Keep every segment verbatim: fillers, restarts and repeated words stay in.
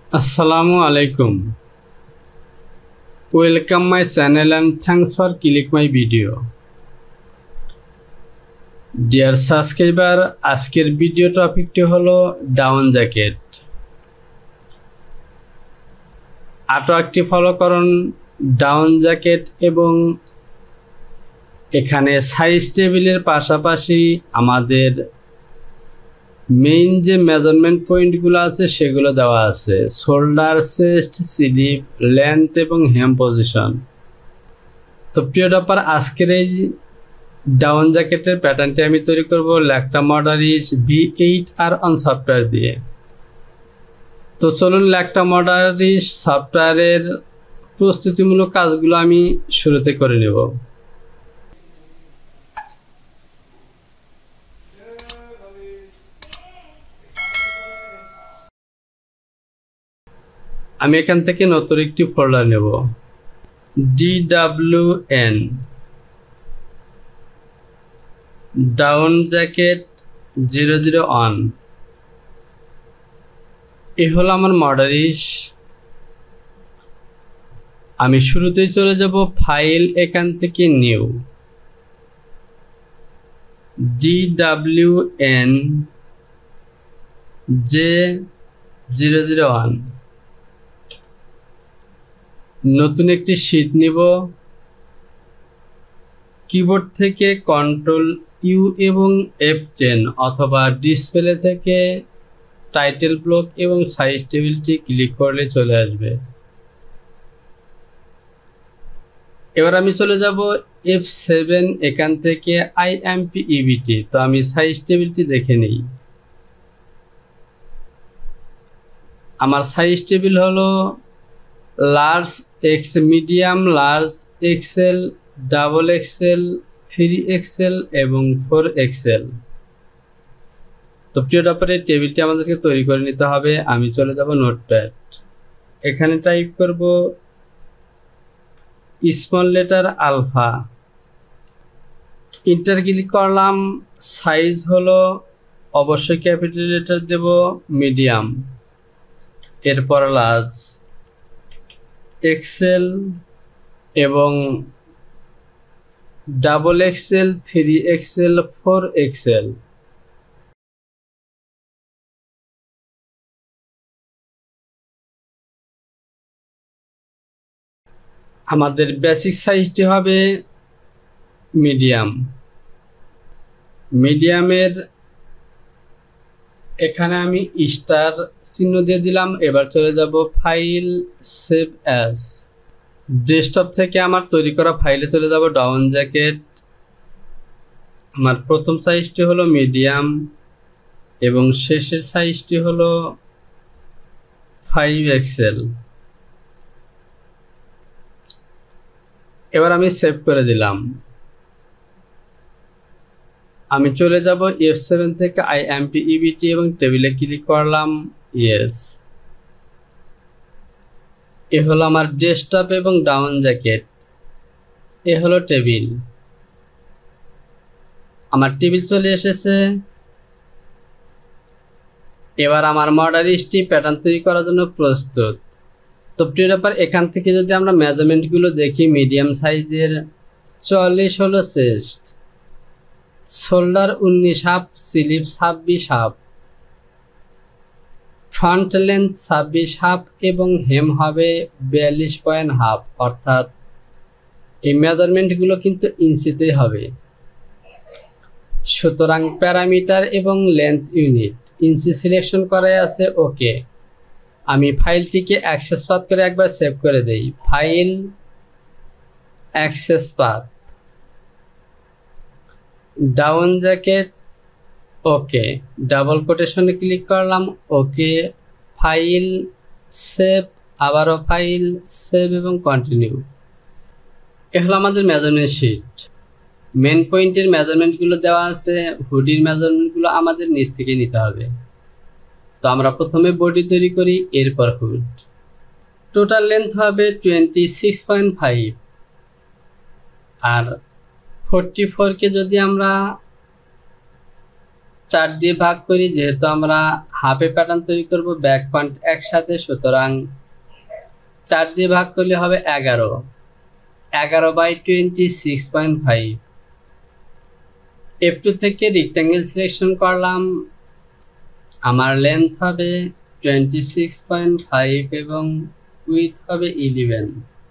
Assalamu alaikum. Welcome my channel and thanks for click my video. Dear subscriber, আজকের video টপিকটি হলো down jacket. আরো একটি follow করুন ডাউন জ্যাকেট এবং এখানে সাইজ টেবিলের পাশাপাশি আমাদের মেইন যে মেজারমেন্ট পয়েন্টগুলো আছে সেগুলো দেওয়া আছে, শোল্ডার, চেস্ট, স্লিপ, লেন্থ এবং হেম পজিশন। তো প্রিয় ডপার, আজকের এই ডাউন জ্যাকেটের প্যাটার্নটি আমি তৈরি করব Lectra Modaris V eight R on software দিয়ে। তো চলুন ল্যাকটা মডারিস সফটওয়্যারের প্রস্তুতিমূলক কাজগুলো আমি শুরুতে করে নেব। আমি এখান থেকে নতুন একটি ফোল্ডার নেব, D W N down jacket zero zero one. এ হলো আমার মডারিস। আমি শুরুতেই চলে যাব ফাইল, এখান থেকে new, D W N J zero zero one. নতুন একটি শীট নিব, কিবোর্ড থেকে কন্ট্রোল ইউ এবং এফ টেন অথবা ডিসপ্লে থেকে টাইটেল ব্লক এবং সাইজ টেবিলটি ক্লিক করলে চলে আসবে। এবার আমি চলে যাব এফ সেভেন, এখান থেকে আইএমপি ইবিটি। তো আমি সাইজ টেবিলটি দেখে নিই। আমার সাইজ টেবিল হলো large X, medium, large XL, double XL, three XL এবং ফোর এক্সেল। তো প্রিয় ডপারে টেবিলটি আমাদেরকে তৈরি করে নিতে হবে। আমি চলে যাব নোটপ্যাড, এখানে টাইপ করব small letter alpha, enter click করলাম। সাইজ হলো অবশ্যই ক্যাপিটাল লেটার দেব, মিডিয়াম, এরপর লার্জ এক্সেল এবং double XL, three XL, four XL. আমাদের বেসিক সাইজটি হবে মিডিয়াম। মিডিয়ামের এখানে আমি স্টার চিহ্ন দিয়ে দিলাম। এবার চলে যাব ফাইল, সেভ অ্যাজ। ডেস্কটপ থেকে আমার তৈরি করা ফাইলে চলে যাব, ডাউন জ্যাকেট। আমার প্রথম সাইজটি হলো মিডিয়াম এবং শেষের সাইজটি হলো ফাইভ এক্সেল। এবার আমি সেভ করে দিলাম। আমি চলে যাব এফ সেভেন থেকে আইএমপি ইবিটি এবং টেবিলে ক্লিক করলাম, ইয়েস। এ হলো আমার ডেস্কটপ এবং ডাউন জ্যাকেট। এ হলো টেবিল। আমার টেবিল চলে এসেছে। এবার আমার মডারিসটি প্যাটার্ন তৈরি করার জন্য প্রস্তুত। তো প্রিয় ব্যাপার, এখান থেকে যদি আমরা মেজারমেন্টগুলো দেখি, মিডিয়াম সাইজের চল্লিশ হলো চেস্ট, শোল্ডার উনিশ হাফ, স্লিপ ছাব্বিশ হাফ, ফ্রন্ট লেন্থ ছাব্বিশ হাফ এবং হেম হবে বিয়াল্লিশ পয়েন্ট হাফ। অর্থাৎ এই মেজারমেন্টগুলো কিন্তু ইঞ্চিতে হবে। সুতরাং প্যারামিটার এবং লেন্থ ইউনিট ইঞ্চি সিলেকশন করা আছে, ওকে। আমি ফাইলটিকে অ্যাক্সেস পাথ করে একবার সেভ করে দেই, file, access path, down jacket, okay. Double কোটেশনে ক্লিক করলাম, ওকে। ফাইল, সেভ, আবারও ফাইল, সেভ এবং কন্টিনিউ। এ হলো আমাদের মেজারমেন্ট শিট। মেন পয়েন্টের মেজারমেন্টগুলো দেওয়া আছে, হুডির মেজারমেন্টগুলো আমাদের নিচ থেকে নিতে হবে। তো আমরা প্রথমে বডি তৈরি করি, এরপর হুড। টোটাল লেন্থ হবে টোয়েন্টি সিক্স পয়েন্ট ফাইভ আর ফোরটি ফোরকে যদি আমরা চার দিয়ে ভাগ করি, যেহেতু আমরা হাফে প্যাটার্ন তৈরি করব ব্যাক পয়েন্ট একসাথে, সুতরাং চার দিয়ে ভাগ করলে হবে এগারো। এগারো by twenty six point five. F two থেকে রেক্ট্যাঙ্গেল সিলেকশন করলাম, আমার লেন্থ হবে টোয়েন্টি সিক্স পয়েন্ট ফাইভ এবং উইথ হবে ইলেভেন।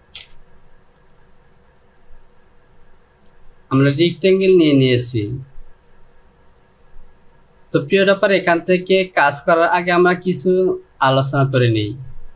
আমরা রেক্ট্যাঙ্গেল নিয়ে নিয়েছি। তো প্রিয় ব্যাপার, এখান থেকে কাজ করার আগে আমরা কিছু আলোচনা করে নিই।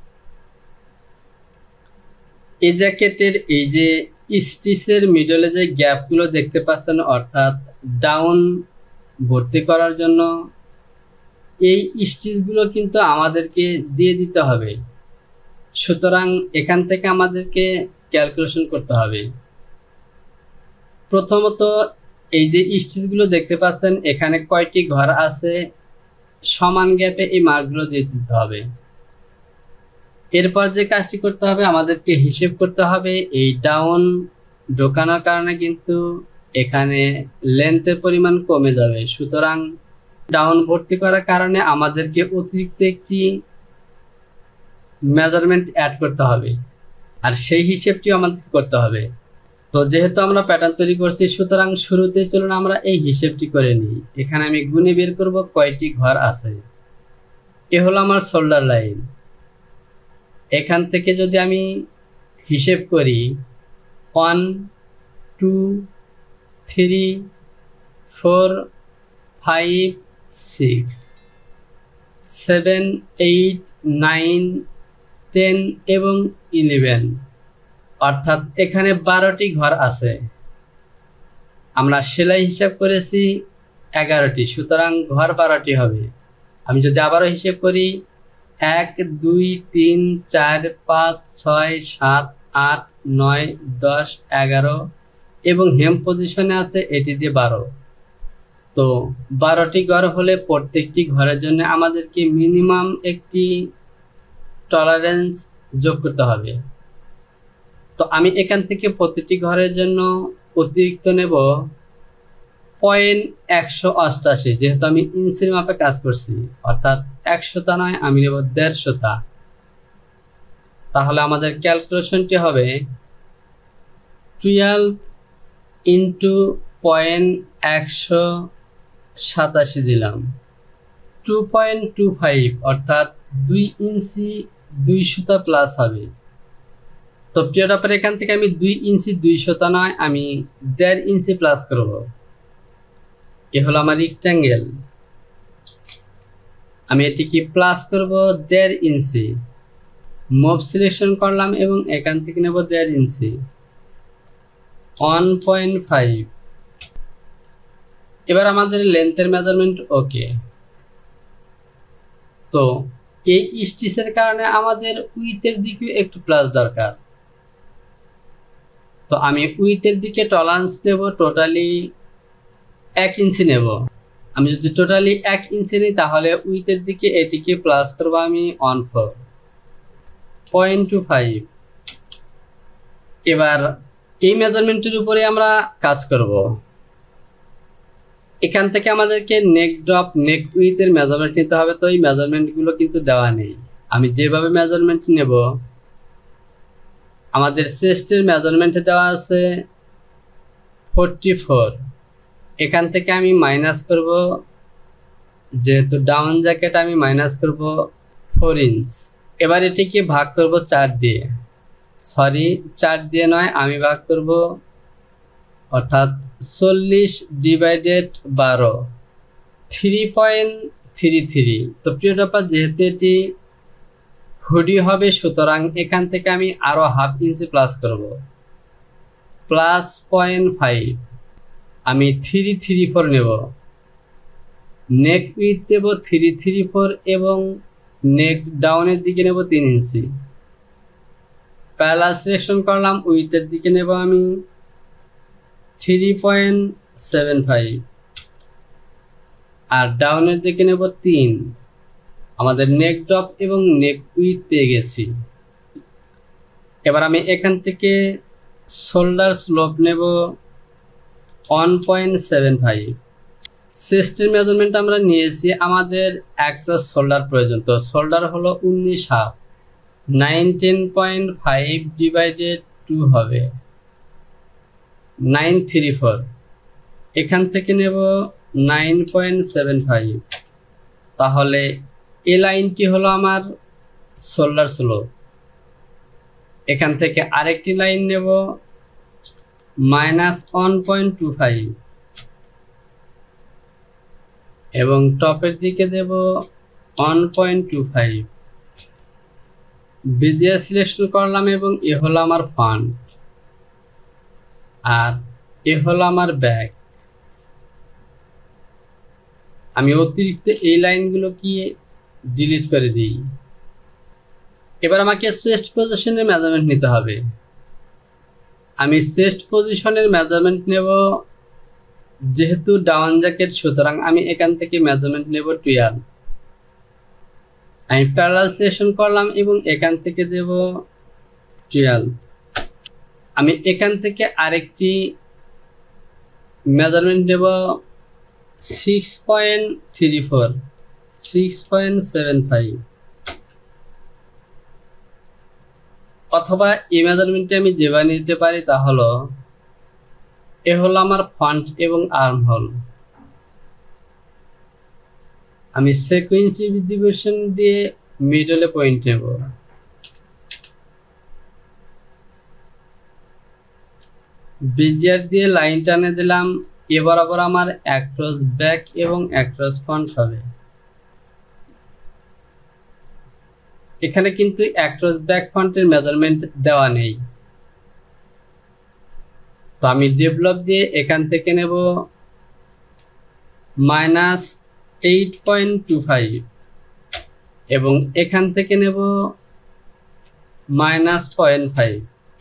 এই জ্যাকেটের এই যে স্টিচের মিডলে যে গ্যাপগুলো দেখতে পাচ্ছেন, অর্থাৎ ডাউন ভর্তি করার জন্য এই স্টিচগুলো কিন্তু আমাদেরকে দিয়ে দিতে হবে। সুতরাং এখান থেকে আমাদেরকে ক্যালকুলেশন করতে হবে। প্রথমত এই যে স্টিচগুলো দেখতে পাচ্ছেন, এখানে কয়টি ঘর আছে, সমান গ্যাপে এই মার্কগুলো দিয়ে দিতে হবে। এরপর যে কাজটি করতে হবে, আমাদেরকে হিসেব করতে হবে এই ডাউন ঢোকানোর কারণে কিন্তু এখানে লেন্থের পরিমাণ কমে যাবে। সুতরাং ডাউন ভর্তি করার কারণে আমাদেরকে অতিরিক্ত একটি মেজারমেন্ট অ্যাড করতে হবে, আর সেই হিসেবটিও আমাদেরকে করতে হবে। তো যেহেতু আমরা প্যাটার্ন তৈরি করছি, সুতরাং শুরুতে চলুন আমরা এই হিসেবটি করে নিই। এখানে আমি গুণে বের করব কয়টি ঘর আছে। এ হলো আমার শোল্ডার লাইন। এখান থেকে যদি আমি হিসেব করি, one two three four five six seven eight nine ten এবং ইলেভেন, অর্থাৎ এখানে বারোটি ঘর আছে। আমরা সেলাই হিসাব করেছি এগারোটি, সুতরাং ঘর বারোটি হবে। আমি যদি আবারও হিসেব করি, এক দুই তিন চার পাঁচ ছয় সাত আট নয় দশ এগারো এবং হেম পজিশনে আছে এটি দিয়ে বারো। তো বারোটি ঘর হলে প্রত্যেকটি ঘরের জন্য আমাদেরকে মিনিমাম একটি টলারেন্স যোগ করতে হবে। তো আমি এখান থেকে প্রতিটি ঘরের জন্য অতিরিক্ত নেব পয়েন্ট একশো অষ্টাশি, যেহেতু আমি ইঞ্চির মাপে কাজ করছি, অর্থাৎ একশোটা নয়, আমি নেব দেড়শোটা। তাহলে আমাদের ক্যালকুলেশনটি হবে টুয়েলভ ইন্টু পয়েন্ট একশো সাতাশি দিলাম, টু পয়েন্ট টু ফাইভ, অর্থাৎ দুই ইঞ্চি দুই সুতা প্লাস হবে। তো প্রিয় ব্যাপারে, এখান থেকে আমি দুই ইঞ্চি দুই সুতা নয়, আমি দেড় ইঞ্চি প্লাস করব। এ হলো আমার রেক্ট্যাঙ্গেল, আমি এটিকে প্লাস করব দেড় ইঞ্চি। মুভ সিলেকশন করলাম এবং এখান থেকে নেব দেড় ইঞ্চি, ওয়ান পয়েন্ট ফাইভ। এবার আমাদের লেন্থের মেজারমেন্ট ওকে। তো এই স্টিচের কারণে আমাদের উইথের দিকে একটু প্লাস দরকার। তো আমি উইথের দিকে টলারেন্স নেব টোটালি এক ইঞ্চি নেব। আমি যদি টোটালি এক ইঞ্চি নিই, তাহলে উইথের দিকে এটিকে প্লাস করবো আমি one four point two five. এবার এই মেজারমেন্টের উপরে আমরা কাজ করব। এখান থেকে আমাদেরকে নেক ড্রপ নেক উইথের মেজারমেন্ট নিতে হবে। তো এই মেজারমেন্টগুলো কিন্তু দেওয়া নেই। আমি যেভাবে মেজারমেন্ট নেব, আমাদের চেস্টের মেজারমেন্টে দেওয়া আছে ফোরটি ফোর। এখান থেকে আমি মাইনাস করব, যেহেতু ডাউন জ্যাকেট আমি মাইনাস করব ফোর ইঞ্চ। এবার এটিকে ভাগ করব চার দিয়ে, সরি চার দিয়ে নয়, আমি ভাগ করব, অর্থাৎ চল্লিশ ডিভাইডেড বারো, থ্রি পয়েন্ট থ্রি থ্রি। তো প্রিয় ব্যাপার, যেহেতু এটি হুডি হবে, সুতরাং এখান থেকে আমি আরও হাফ ইঞ্চি প্লাস করব, প্লাস পয়েন্ট ফাইভ। আমি থ্রি থ্রি ফোর নেব, নেক উইথ দেব থ্রি থ্রি ফোর এবং নেক ডাউনের দিকে নেব তিন ইঞ্চি। প্যারালাল সিলেকশন করলাম, উইথের দিকে নেব আমি থ্রি পয়েন্ট সেভেন ফাইভ আর ডাউনের দিকে নেব তিন। আমাদের নেক ড্রপ এবং নেক উইথ পেয়ে গেছি। এবার আমি এখান থেকে শোল্ডার স্লোপ নেব ওয়ান পয়েন্ট সেভেন ফাইভ। চেস্টের মেজারমেন্ট আমরা নিয়েছি, আমাদের একটা শোল্ডার প্রয়োজন। তো শোল্ডার হলো উনিশ half, nineteen point five divided two হবে নাইন থ্রি ফোর। এখান থেকে নেব নাইন পয়েন্ট সেভেন ফাইভ। তাহলে এই লাইনটি হলো আমার শোল্ডার স্লোপ। এখান থেকে আরেকটি লাইন নেব minus one point two five এবং টপের দিকে দেব one point two five. BGS selection করলাম এবং এ হলো আমার ফ্রন্ট আর এ হলো আমার ব্যাক। আমি অতিরিক্ত এই লাইনগুলো কি ডিলিট করে দিই। এবার আমাকে চেস্ট পজিশনের মেজারমেন্ট নিতে হবে। আমি চেস্ট পজিশনের মেজারমেন্ট নেব, যেহেতু ডাউন জ্যাকেট সুতরাং আমি এখান থেকে মেজারমেন্ট নেব টুয়েলভ। আমি প্যারালাল সিলেকশন করলাম এবং এখান থেকে দেব টুয়েলভ। আমি এখান থেকে আরেকটি মেজারমেন্ট নেব six point three four, six point seven five. অথবা এই মেজারমেন্টে আমি যেভাবে নিতে পারি তা হলো, এ হলো আমার ফ্রন্ট এবং আর্ম হোল। আমি সিকোয়েন্সি ডিভিশন দিয়ে মিডলে পয়েন্ট নেব। বিজিআর দিয়ে লাইন টানে দিলাম। এ বরাবর আমার অ্যাক্রস ব্যাক এবং অ্যাক্রস ফ্রন্ট হবে। এখানে কিন্তু অ্যাক্রস ব্যাক ফ্রন্টের মেজারমেন্ট দেওয়া নেই, তো আমি ডেভেলপ দিয়ে এখান থেকে নেব minus eight point two five এবং এখান থেকে নেব minus point five.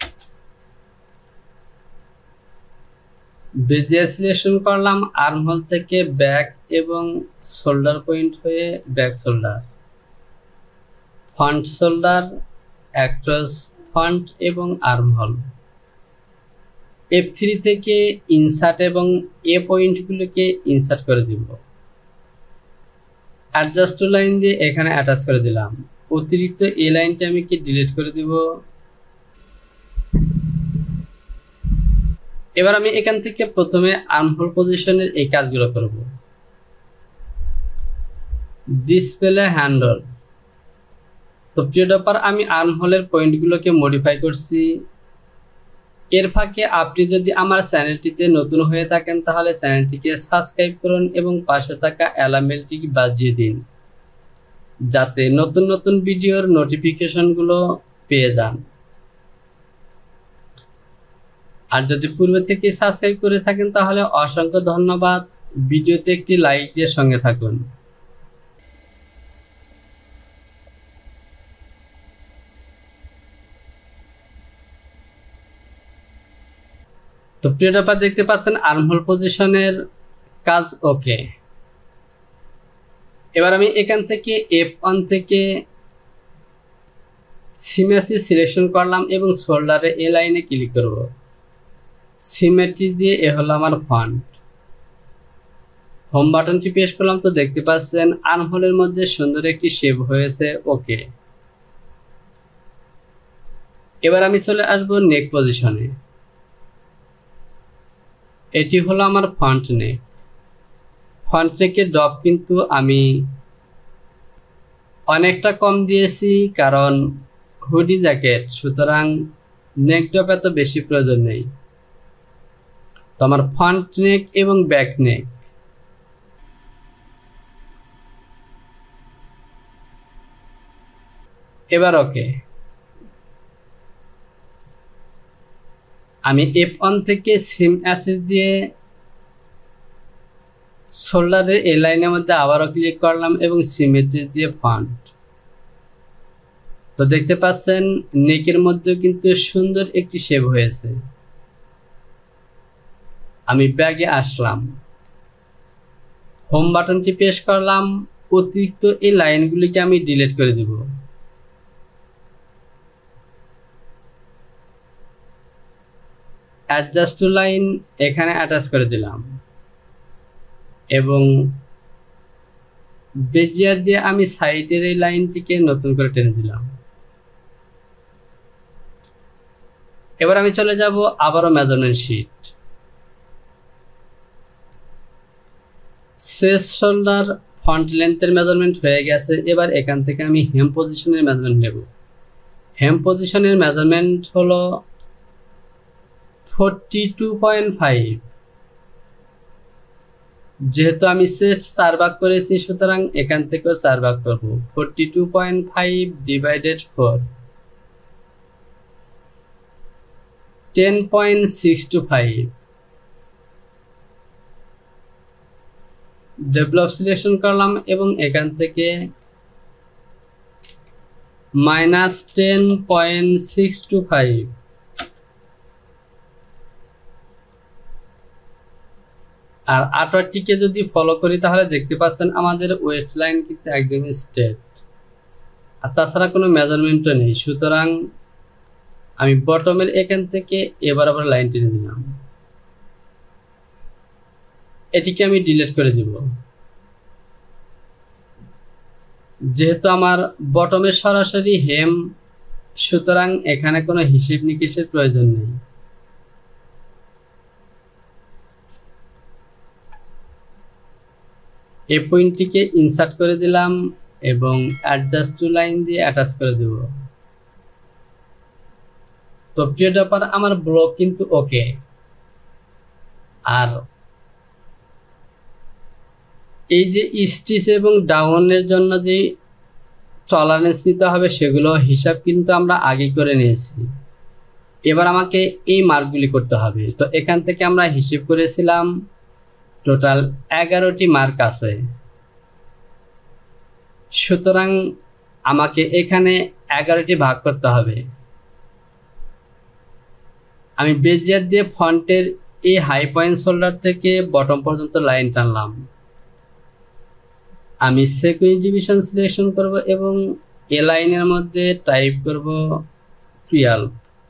BGS selection করলাম, আর্ম হোল থেকে ব্যাক এবং শোল্ডার পয়েন্ট হয়ে back shoulder, front shoulder, across front এবং আর্ম হোল। এফ থ্রি থেকে ইনসার্ট এবং এ পয়েন্টগুলোকে ইনসার্ট করে দিব। অ্যাডজাস্ট টু লাইন দিয়ে এখানে অ্যাটাচ করে দিলাম। অতিরিক্ত এই লাইনটা আমি কি ডিলিট করে দিব। এবার আমি এখান থেকে প্রথমে আর্মহোল পজিশনের এই কাজগুলো করব। Display handle. তো প্রিয় ডপার, আমি আর্মহোলের পয়েন্টগুলোকে মডিফাই করছি। এর ফাঁকে আপনি যদি আমার চ্যানেলটিতে নতুন হয়ে থাকেন তাহলে চ্যানেলটিকে সাবস্ক্রাইব করুন এবং পাশে থাকা অ্যালার্ম বেলটি বাজিয়ে দিন, যাতে নতুন নতুন ভিডিওর নোটিফিকেশনগুলো পেয়ে যান। আর যদি পূর্বে থেকে সাবস্ক্রাইব করে থাকেন তাহলে অসংখ্য ধন্যবাদ। ভিডিওতে একটি লাইক দিয়ে সঙ্গে থাকুন। তো প্রিয় ডপার, দেখতে পাচ্ছেন আর্মহোল পজিশনের কাজ ওকে। এবার আমি এখান থেকে এফ ওয়ান থেকে সিমেট্রি সিলেকশন করলাম এবং শোল্ডারে এ লাইনে ক্লিক করব। সিমেট্রি দিয়ে এ হলো আমার ফ্রন্ট। হোম বাটনটি প্রেস করলাম, তো দেখতে পাচ্ছেন আর্মহোলের মধ্যে সুন্দর একটি শেপ হয়েছে ওকে। এবার আমি চলে আসব নেক পজিশনে। এটি হলো আমার ফ্রন্ট নেক। ফ্রন্ট নেকের ড্রপ কিন্তু আমি অনেকটা কম দিয়েছি, কারণ হুডি জ্যাকেট, সুতরাং নেক ড্রপ এত বেশি প্রয়োজন নেই। তো আমার ফ্রন্ট নেক এবং ব্যাক নেক। এবার ওকে। আমি এফ ওয়ান থেকে সিম অ্যাসিস দিয়ে শোল্ডারের এই লাইনের মধ্যে আবারও ক্লিক করলাম এবং সিমেট্রি দিয়ে ফ্রন্ট। তো দেখতে পাচ্ছেন নেকের মধ্যে কিন্তু সুন্দর একটি শেপ হয়েছে। আমি ব্যাগে আসলাম, হোম বাটনটি প্রেস করলাম। অতিরিক্ত এই লাইনগুলিকে আমি ডিলিট করে দিব। অ্যাডজাস্ট টু লাইন এখানে অ্যাটাচ করে দিলাম। এবং বেজিয়ার দিয়ে আমি সাইডের এই লাইনটিকে নতুন করে টেনে দিলাম। এবার আমি চলে যাব আবারও মেজারমেন্ট শিট। শেষ শোল্ডার ফ্রন্ট লেন্থের মেজারমেন্ট হয়ে গেছে। এবার এখান থেকে আমি হেম পজিশনের মেজারমেন্ট নেব। হেম পজিশনের মেজারমেন্ট হলো ফোরটি টু পয়েন্ট ফাইভ। যেহেতু আমি চেস্ট চার ভাগ করেছি, সুতরাং এখান থেকেও চার ভাগ করব। Forty two point five divided four, ten point six two five. Develop selection করলাম এবং এখান থেকে minus ten point six two five. আর আটটিকে যদি ফলো করি তাহলে দেখতে পাচ্ছেন আমাদের ওয়েট লাইন কিন্তু একদমই স্ট্রেট, আর তাছাড়া কোনো মেজারমেন্টও নেই। সুতরাং আমি বটমের এখান থেকে এবার আবার লাইন টেনে দিলাম। এটিকে আমি ডিলিট করে দিব। যেহেতু আমার বটমের সরাসরি হেম, সুতরাং এখানে কোনো হিসেব নিকেশের প্রয়োজন নেই। এই পয়েন্টটিকে ইনসার্ট করে দিলাম এবং অ্যাডজাস্ট টু লাইন দিয়ে অ্যাটাচ করে দেব। তো প্রিয় ডপার, আমার ব্লক কিন্তু ওকে। আর এই যে স্টিচ এবং ডাউনের জন্য যে টলারেন্স নিতে হবে সেগুলো হিসাব কিন্তু আমরা আগে করে নিয়েছি। এবার আমাকে এই মার্কগুলি করতে হবে। তো এখান থেকে আমরা হিসেব করেছিলাম টোটাল এগারোটি মার্ক আছে। সুতরাং আমাকে এখানে এগারোটি ভাগ করতে হবে। আমি বেজিয়ার দিয়ে ফন্টের এই হাই পয়েন্ট শোল্ডার থেকে বটম পর্যন্ত লাইন টানলাম। আমি সিকোয়েন্স ডিভিশন সিলেকশন করব এবং এ লাইনের মধ্যে টাইপ করব টুয়েলভ।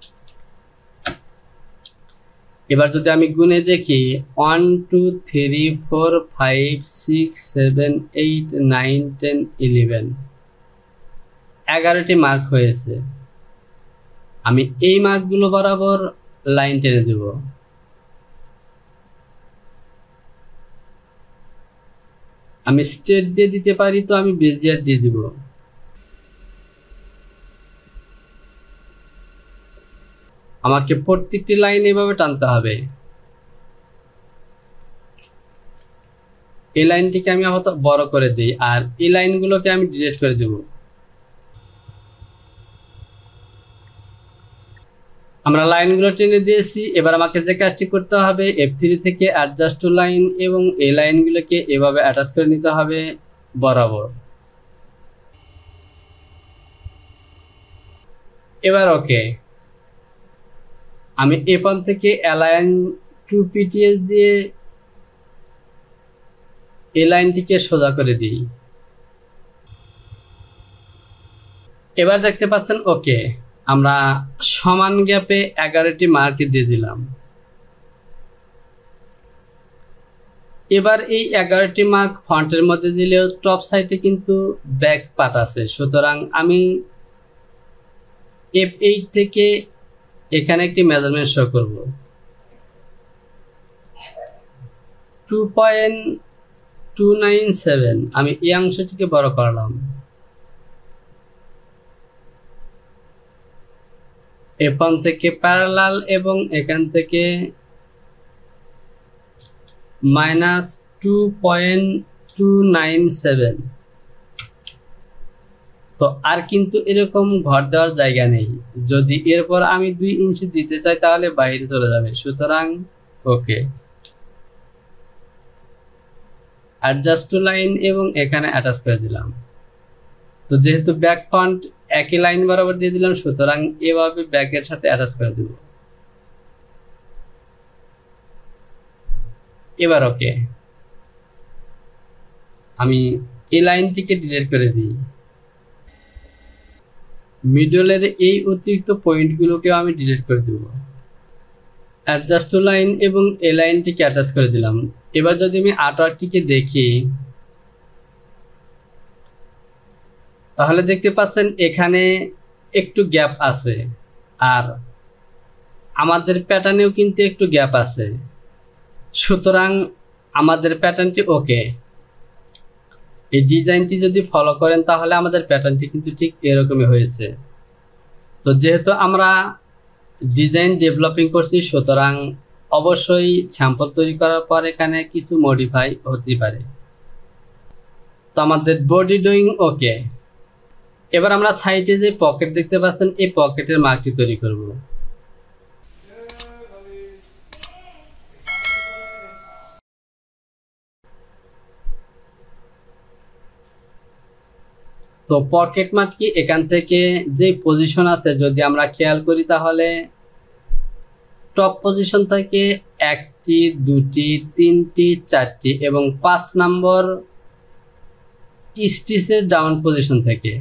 এবার যদি আমি গুনে দেখি one two three four five six seven eight nine ten eleven, এগারোটি মার্ক হয়েছে। আমি এই মার্কগুলো বরাবর লাইন টেনে দেব। আমি স্ট্রেট দিয়ে দিতে পারি, তো আমি বেজিয়ার দিয়ে দিব। আমাকে প্রত্যেকটি লাইন এভাবে টানতে হবে। এই লাইনটিকে আমি আপাতত বড় করে দিই, আর এই লাইনগুলোকে আমি ডিলিট করে দেব। আমরা লাইনগুলো টেনে দিয়েছি। এবার আমাকে যে কাজটি করতে হবে, এফ থ্রি থেকে অ্যাডজাস্ট টু লাইন এবং এই লাইনগুলোকে এভাবে অ্যাটাচ করে নিতে হবে বরাবর। এবার ওকে, আমি এখান থেকে অ্যালাইন টু পিটিএস দিয়ে এই লাইনটিকে সোজা করে দিই। এবার দেখতে পাচ্ছেন ওকে, আমরা সমান গ্যাপে এগারোটি মার্ক দিয়ে দিলাম। এবার এই এগারোটি মার্ক ফন্টের মধ্যে দিলেও টপ সাইডে কিন্তু ব্যাক পার্ট আছে। সুতরাং আমি এফ এইট থেকে এখানে একটি মেজারমেন্ট শো করব। Two point two nine seven. আমি এই অংশটিকে বড় করলাম। এখান থেকে প্যারালাল এবং এখান থেকে minus two point two nine seven. তো আর কিন্তু এরকম ঘর দেওয়ার জায়গা নেই। যদি এরপর আমি দুই ইঞ্চি দিতে চাই তাহলে বাইরে চলে যাবে। সুতরাং ওকে, অ্যাডজাস্ট টু লাইন এবং এখানে অ্যাটাচ করে দিলাম। তো যেহেতু ব্যাক ফ্রন্ট একই লাইন বরাবর দিয়ে দিলাম, সুতরাং এভাবে ব্যাকের সাথে অ্যাটাচ করে দেব। এবার ওকে, আমি এই লাইনটিকে ডিলিট করে দিই। মিডলের এই অতিরিক্ত পয়েন্টগুলোকেও আমি ডিলিট করে দেব। অ্যাডজাস্ট টু লাইন এবং এই লাইনটিকে অ্যাটাচ করে দিলাম। এবার যদি আমি আর্টওয়ার্কটিকে দেখি তাহলে দেখতে পাচ্ছেন এখানে একটু গ্যাপ আছে, আর আমাদের প্যাটার্নেও কিন্তু একটু গ্যাপ আছে। সুতরাং আমাদের প্যাটার্নটি ওকে। এই ডিজাইনটি যদি ফলো করেন তাহলে আমাদের প্যাটার্নটি কিন্তু ঠিক এরকমই হয়েছে। তো যেহেতু আমরা ডিজাইন ডেভেলপিং করছি, সুতরাং অবশ্যই স্যাম্পল তৈরি করার পর এখানে কিছু মডিফাই হতে পারে। তো আমাদের বডি ডুইং ওকে। এবার আমরা সাইডে যে পকেট দেখতে পাচ্ছেন এই পকেটের মার্কটি তৈরি করব। তো পকেট মার্ক কি এখান থেকে যে পজিশন আছে যদি আমরা খেয়াল করি তাহলে টপ পজিশন থেকে একটি, দুটি, তিনটি, চারটি এবং পাঁচ নম্বর স্টিচের ডাউন পজিশন থেকে।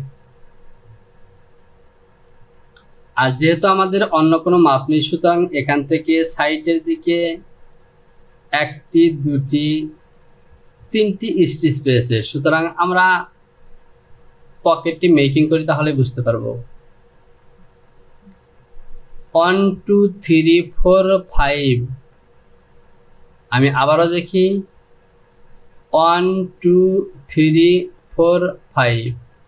আর যেহেতু আমাদের অন্য কোনো মাপ নেই, সুতরাং এখান থেকে সাইডের দিকে একটি, দুটি, তিনটি স্টিচ পেয়েছে। সুতরাং আমরা পকেটটি মেকিং করি তাহলে বুঝতে পারবো। One two three four five, আমি আবারও দেখি one two three four five,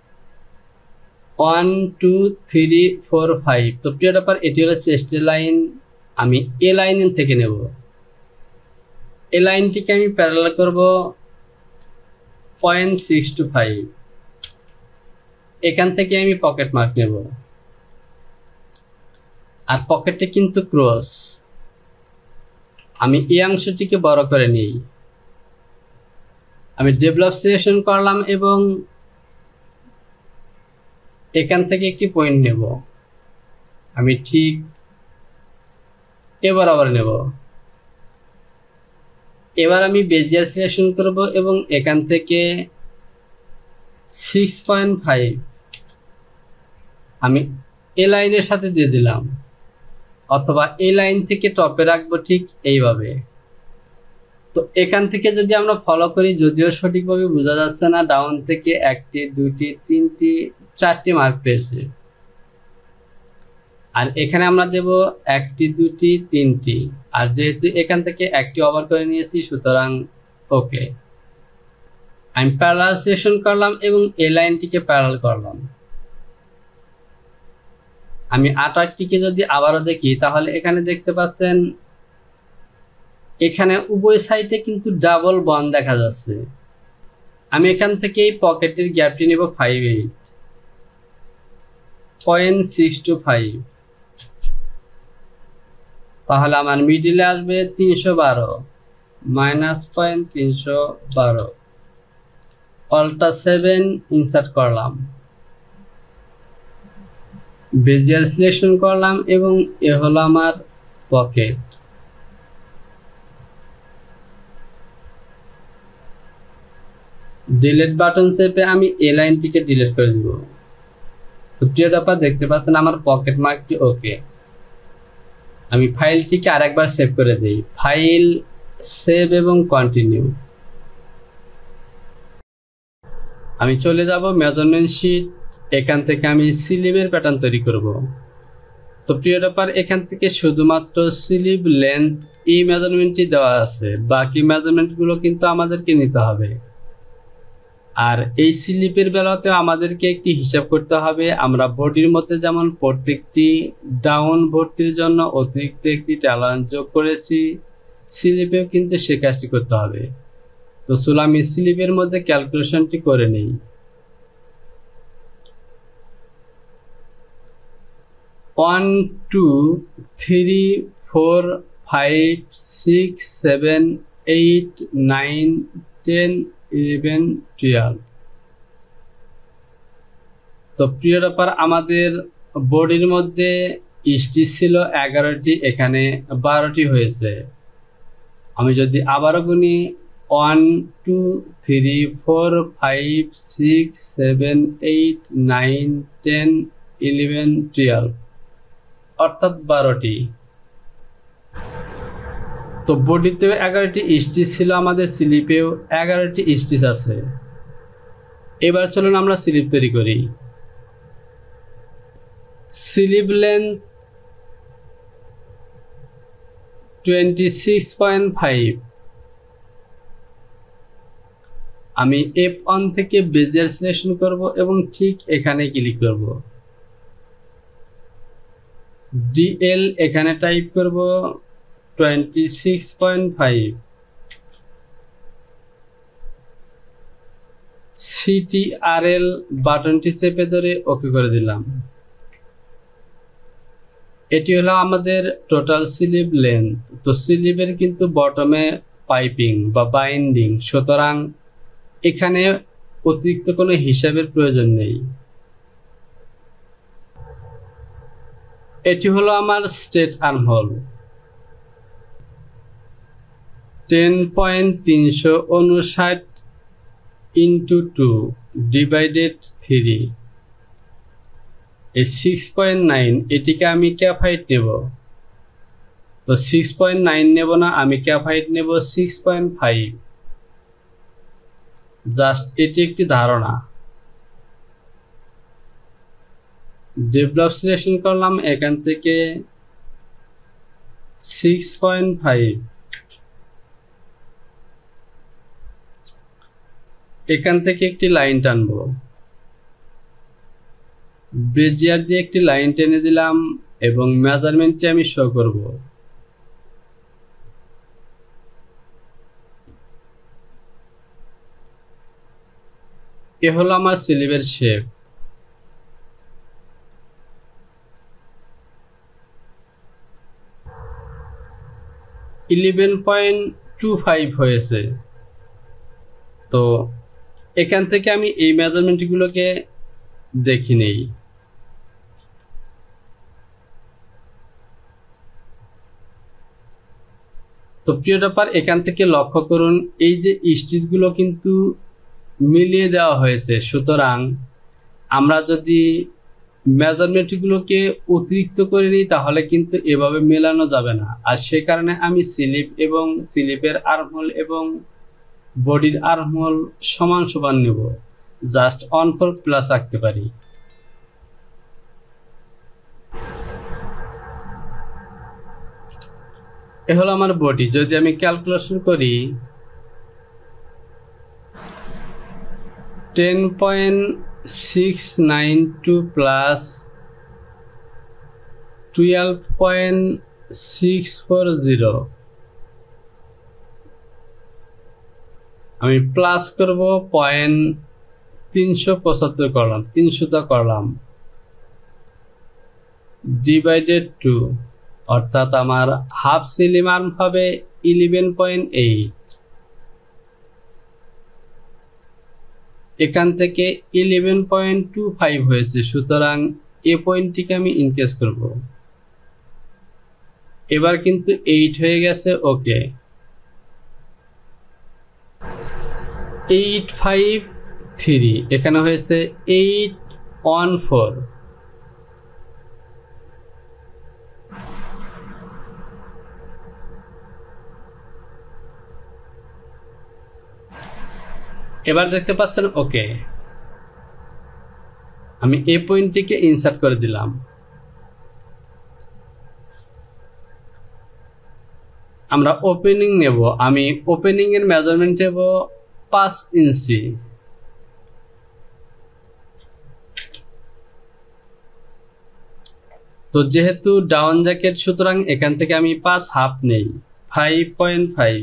one two three four five. তো প্রিয় ব্যাপার, এটি হলো চেস্টের লাইন। আমি এ লাইন থেকে নেব। এ লাইনটিকে আমি প্যারালাল করব পয়েন্ট সিক্স টু ফাইভ। এখান থেকে আমি পকেট মার্ক নেব, আর পকেটে কিন্তু ক্রস। আমি এই অংশটিকে বড় করে নিই। আমি ডেভেলপ সিলেকশন করলাম এবং এখান থেকে একটি পয়েন্ট নেব। আমি ঠিক এবার আবার নেব। এবার আমি বেজিয়ার সিলেকশন করব এবং এখান থেকে সিক্স পয়েন্ট ফাইভ আমি এ লাইনের সাথে দিয়ে দিলাম, অথবা এই লাইন থেকে টপে রাখবো ঠিক এইভাবে। তো এখান থেকে যদি আমরা ফলো করি, যদিও সঠিকভাবে বোঝা যাচ্ছে না, ডাউন থেকে একটি, দুটি, তিনটি, চারটি মার্ক পেয়েছে। আর এখানে আমরা দেব একটি, দুটি, তিনটি। আর যেহেতু এখান থেকে একটি ওভার করে নিয়েছি, সুতরাং ওকে। আমি প্যারালাল সিলেকশন করলাম এবং এই লাইনটিকে প্যারালাল করলাম। আমি আটারটিকে যদি আবারও দেখি তাহলে এখানে দেখতে পাচ্ছেন এখানে উভয় সাইডে কিন্তু ডাবল বন্ড দেখা যাচ্ছে। আমি এখান থেকে এই পকেটের গ্যাপটি নেব five eight point six two five. তাহলে আমার মিডিলে আসবে তিনশো বারো মাইনাস পয়েন্ট তিনশো বারো। অল্টা সেভেন ইনসার্ট করলাম, বেজিয়ার সিলেকশন করলাম এবং এ হলো আমার পকেট। ডিলিট বাটন চেপে আমি এই লাইনটিকে ডিলিট করে দিব। তো প্রিয় ব্যাপার, দেখতে পাচ্ছেন আমার পকেট মার্কটি ওকে। আমি ফাইলটিকে আরেকবার সেভ করে দিই। ফাইল, সেভ এবং কন্টিনিউ। আমি চলে যাব মেজারমেন্ট শিট। এখান থেকে আমি স্লিভের প্যাটার্ন তৈরি করব। তো প্রিয় ব্যাপার, এখান থেকে শুধুমাত্র স্লিভ লেন্থ এই মেজারমেন্টটি দেওয়া আছে, বাকি মেজারমেন্টগুলো কিন্তু আমাদেরকে নিতে হবে। আর এই স্লিপের বেলাতে আমাদেরকে একটি হিসাব করতে হবে। আমরা বডির মধ্যে যেমন প্রত্যেকটি ডাউন ভর্তির জন্য অতিরিক্ত একটি ট্যালান্ট যোগ করেছি, স্লিপেও কিন্তু সে কাজটি করতে হবে। তো চলো আমি স্লিপের মধ্যে ক্যালকুলেশনটি করে নেই। One two three four five six seven eight nine ten eleven twelve. তো প্রিয় ব্যাপার, আমাদের বডির মধ্যে স্টিচ ছিল এগারোটি, এখানে বারোটি হয়েছে। আমি যদি আবারও গুনি one two three four five six seven eight nine ten eleven twelve, অর্থাৎ বারোটি। তো বডিতেও এগারোটি স্টিচ ছিল, আমাদের স্লিপেও এগারোটি স্টিচ আছে। এবার চলুন আমরা স্লিপ তৈরি করি। Slip length twenty six point five. আমি এফ ওয়ান থেকে বেজিয়ার সিলেকশন করব এবং ঠিক এখানে ক্লিক করব। ডিএল এখানে টাইপ করব twenty six point five. CTRL বাটনটি চেপে ধরে ওকে করে দিলাম। এটি হলো আমাদের টোটাল স্লিপ লেন্থ। তো স্লিপের কিন্তু বটমে পাইপিং বা বাইন্ডিং, সুতরাং এখানে অতিরিক্ত কোনো হিসাবের প্রয়োজন নেই। এটি হলো আমার স্ট্রেট আর্মহোল, টেন পয়েন্ট তিনশো উনষাট ইন্টু টু ডিভাইডেড থ্রি, এই সিক্স পয়েন্ট নাইন, এটিকে আমি ক্যাপ হাইট নেব। তো সিক্স পয়েন্ট নাইন নেব না, আমি ক্যাপ হাইট নেব সিক্স পয়েন্ট ফাইভ। জাস্ট এটি একটি ধারণা। ডেভেলপ সিলেকশন করলাম, এখান থেকে সিক্স পয়েন্ট ফাইভ, এখান থেকে একটি লাইন টানবো। বেজিয়ার দিয়ে একটি লাইন টেনে দিলাম এবং মেজারমেন্টটি আমি শো করব। এ হলো আমার স্লিপের shape. Eleven point two five হয়েছে। তো এখান থেকে আমি এই মেজারমেন্টগুলোকে দেখে নেই। তো প্রিয় টপার, এখান থেকে লক্ষ্য করুন এই যে স্টিচগুলো কিন্তু মিলিয়ে দেওয়া হয়েছে। সুতরাং আমরা যদি মেজারমেন্টগুলোকে অতিরিক্ত করে নিই তাহলে কিন্তু এভাবে মেলানো যাবে না। আর সে কারণে আমি স্লিপ এবং স্লিপের আর্মহোল এবং বডির আর্মহোল সমান সমান নেব, জাস্ট অন ফোর প্লাস রাখতে পারি। এ হলো আমার বডি। যদি আমি ক্যালকুলেশন করি, ten point six nine two plus twelve point six four zero, আমি প্লাস করব পয়েন্ট তিনশো পঁচাত্তর করলাম, তিনশোটা করলাম, ডিভাইডেড টু, অর্থাৎ আমার হাফ স্লিপ আর্ম হবে ইলেভেন পয়েন্ট এইট। এখান থেকে ইলেভেন পয়েন্ট টু ফাইভ হয়েছে, সুতরাং এ পয়েন্টটিকে আমি ইনকেস করব। এবার কিন্তু এইট হয়ে গেছে, ওকে। এইট ফাইভ থ্রি, এখানে হয়েছে এইট ওয়ান ফোর। এবার দেখতে পাচ্ছেন, ওকে। আমি এই পয়েন্টটিকে ইনসার্ট করে দিলাম। আমরা ওপেনিং নেব। আমি ওপেনিং এর মেজারমেন্ট নেব পাঁচ ইঞ্চি। তো যেহেতু ডাউন জ্যাকেট, সুতরাং এখান থেকে আমি পাঁচ হাফ নেই, ফাইভ পয়েন্ট ফাইভ।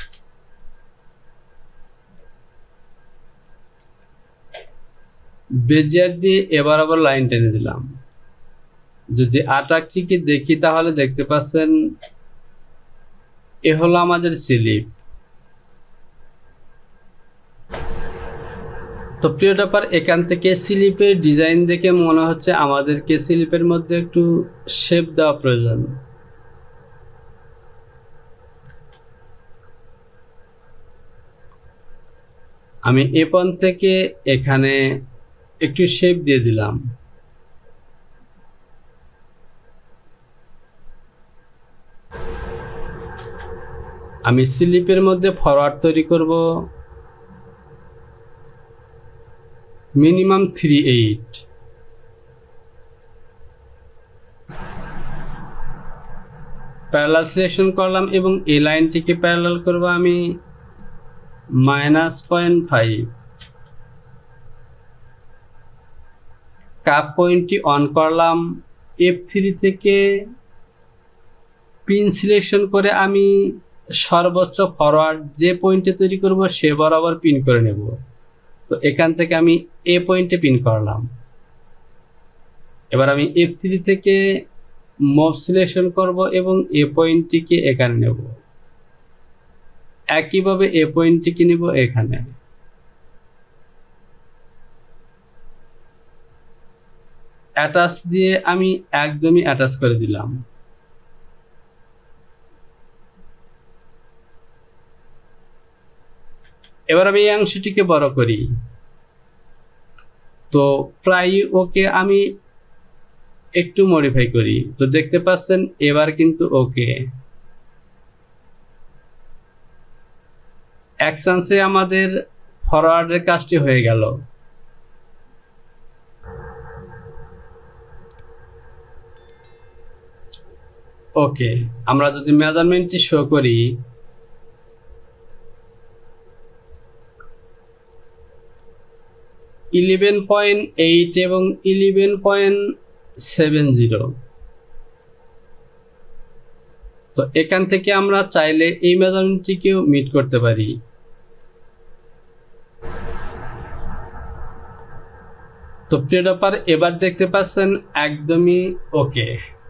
বেজিয়ার দিয়ে এবার আবার লাইন টেনে দিলাম। যদি আটাকটিকে দেখি তাহলে দেখতে পাচ্ছেন এ হলো আমাদের স্লিপ। তো প্রিয় টপার, এখান থেকে স্লিপের ডিজাইন দেখে মনে হচ্ছে আমাদেরকে স্লিপের মধ্যে একটু শেপ দেওয়া প্রয়োজন। আমি এ পয়েন্ট থেকে এখানে একটু শেপ দিয়ে দিলাম। আমি স্লিপের মধ্যে ফরওয়ার্ড তৈরি করব minimum three eight. Parallel selection করলাম এবং এই লাইনটিকে প্যারালাল করব আমি মাইনাস পয়েন্ট ফাইভ। কাপ পয়েন্টটি অন করলাম, এফ থ্রি থেকে পিন সিলেকশন করে আমি সর্বোচ্চ ফরওয়ার্ড যে পয়েন্টে তৈরি করব সে বরাবর পিন করে নেব। তো এখান থেকে আমি এ পয়েন্টে পিন করলাম। এবার আমি এফ থ্রি থেকে মুভ সিলেকশন করব এবং এ পয়েন্টটিকে এখানে নেব। একইভাবে এ পয়েন্টটিকে নেব এখানে। অ্যাটাচ দিয়ে আমি একদমই অ্যাটাচ করে দিলাম। এবার আমি এই অংশটিকে বড় করি। তো প্রায় ওকে আমি একটু মডিফাই করি। তো দেখতে পাচ্ছেন এবার কিন্তু ওকে। এক চান্সে আমাদের ফরওয়ার্ডের কাজটি হয়ে গেল। ওকে, আমরা যদি মেজারমেন্টটি শো করি, ইলেভেন পয়েন্ট এইট এবং ইলেভেন পয়েন্ট সেভেন জিরো। তো এখান থেকে আমরা চাইলে এই মেজারমেন্টটিকেও মিট করতে পারি। তো প্রিয় ডপার, এবার দেখতে পাচ্ছেন একদমই ওকে।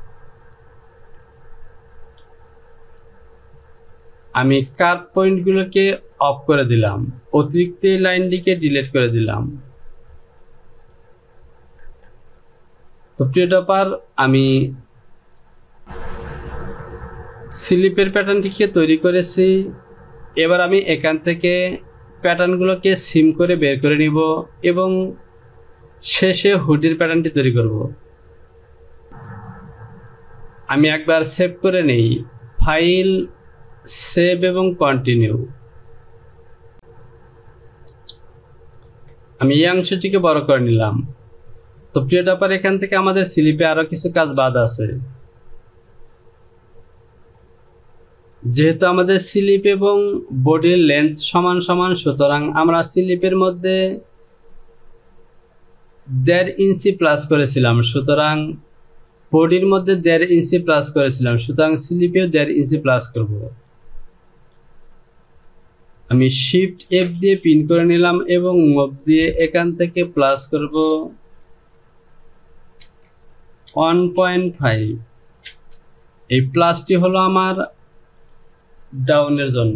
আমি কাট পয়েন্টগুলোকে অফ করে দিলাম, অতিরিক্ত লাইনটিকে ডিলিট করে দিলাম। তো প্রিয় ডপার, আমি স্লিপের প্যাটার্নটিকে তৈরি করেছি। এবার আমি এখান থেকে প্যাটার্নগুলোকে সিম করে বের করে নিব এবং শেষে হুডির প্যাটার্নটি তৈরি করব। আমি একবার সেভ করে নেই, ফাইল, সেভ এবং কন্টিনিউ। আমি এই অংশটিকে বড় করে নিলাম। তো প্রিয় ডপার, এখান থেকে আমাদের স্লিপে আরো কিছু কাজ বাদ আছে। যেহেতু আমাদের স্লিপ এবং বডির লেন্থ সমান সমান, সুতরাং আমরা স্লিপের মধ্যে দেড় ইঞ্চি প্লাস করেছিলাম, সুতরাং বডির মধ্যে দেড় ইঞ্চি প্লাস করেছিলাম, সুতরাং স্লিপেও দেড় ইঞ্চি প্লাস করব। আমি শিফট এফ দিয়ে পিন করে নিলাম এবং মুভ দিয়ে এখান থেকে প্লাস করব ওয়ান পয়েন্ট ফাইভ। এই প্লাসটি হলো আমার ডাউনের জন্য।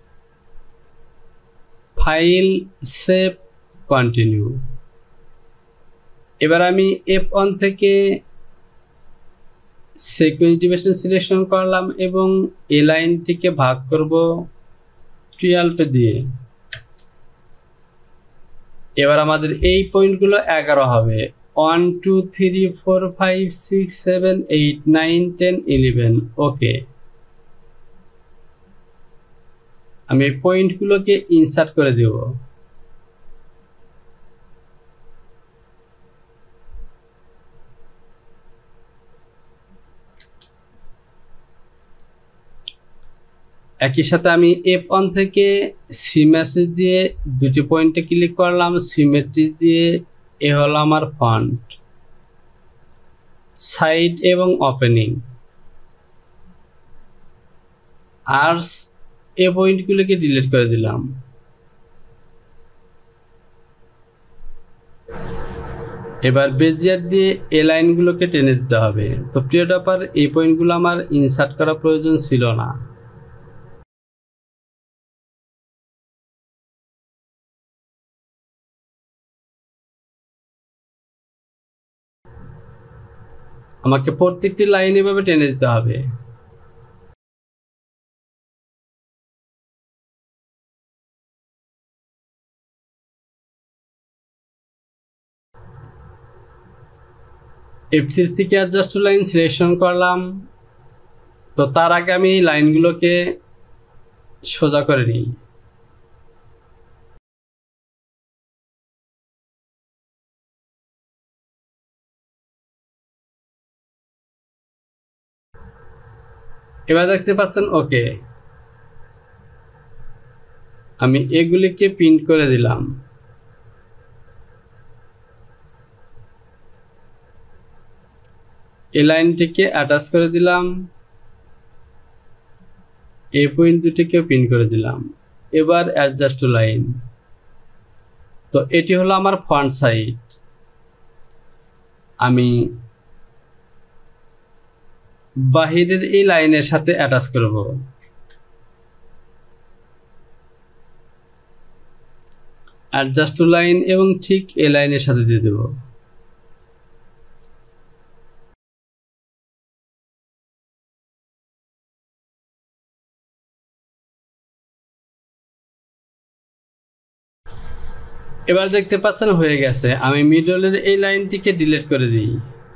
File, save, continue. এবার আমি এফ ওয়ান থেকে সিকোয়েন্স ডিভিশন সিলেকশন করলাম এবং এই লাইনটিকে ভাগ করব টুয়েলভ দিয়ে। এবার আমাদের এই পয়েন্টগুলো এগারো হবে। One two three four five six seven eight nine ten eleven. Okay, আমি এই পয়েন্টগুলোকে ইনসার্ট করে দেব। একই সাথে আমি এফ ওয়ান থেকে সি মেসেজ দিয়ে দুটি পয়েন্টে ক্লিক করলাম, সিমেট্রিক দিয়ে এ হলো আমার ফন্ট, সাইড এবং ওপেনিং। আর্স, এ পয়েন্টগুলোকে ডিলিট করে দিলাম। এবার বেজিয়ার দিয়ে এ লাইনগুলোকে টেনে দিতে হবে। তো প্রিয় ডপার, এই পয়েন্টগুলো আমার ইনসার্ট করা প্রয়োজন ছিল না। আমাকে প্রত্যেকটি লাইন এভাবে টেনে দিতে হবে। এফ থ্রি থেকে অ্যাডজাস্ট লাইন সিলেকশন করলাম। তো তার আগে আমি লাইনগুলোকে সোজা করে নিই। এবার দেখতে পাচ্ছেন ওকে, আমি এগুলিকে প্রিন্ট করে দিলাম। এই লাইনটিকে অ্যাটাচ করে দিলাম, এই পয়েন্ট দুটিকে প্রিন্ট করে দিলাম। এবার অ্যাডজাস্ট টু লাইন। তো এটি হলো আমার ফন্ট সাইজ। আমি বাহিরের এই লাইনের সাথে অ্যাটাচ করব। অ্যাডজাস্ট টু লাইন এবং ঠিক এই লাইনের সাথে দিয়ে দেব। এবার দেখতে পাচ্ছেন হয়ে গেছে। আমি মিডলের এই লাইনটিকে ডিলিট করে দিই।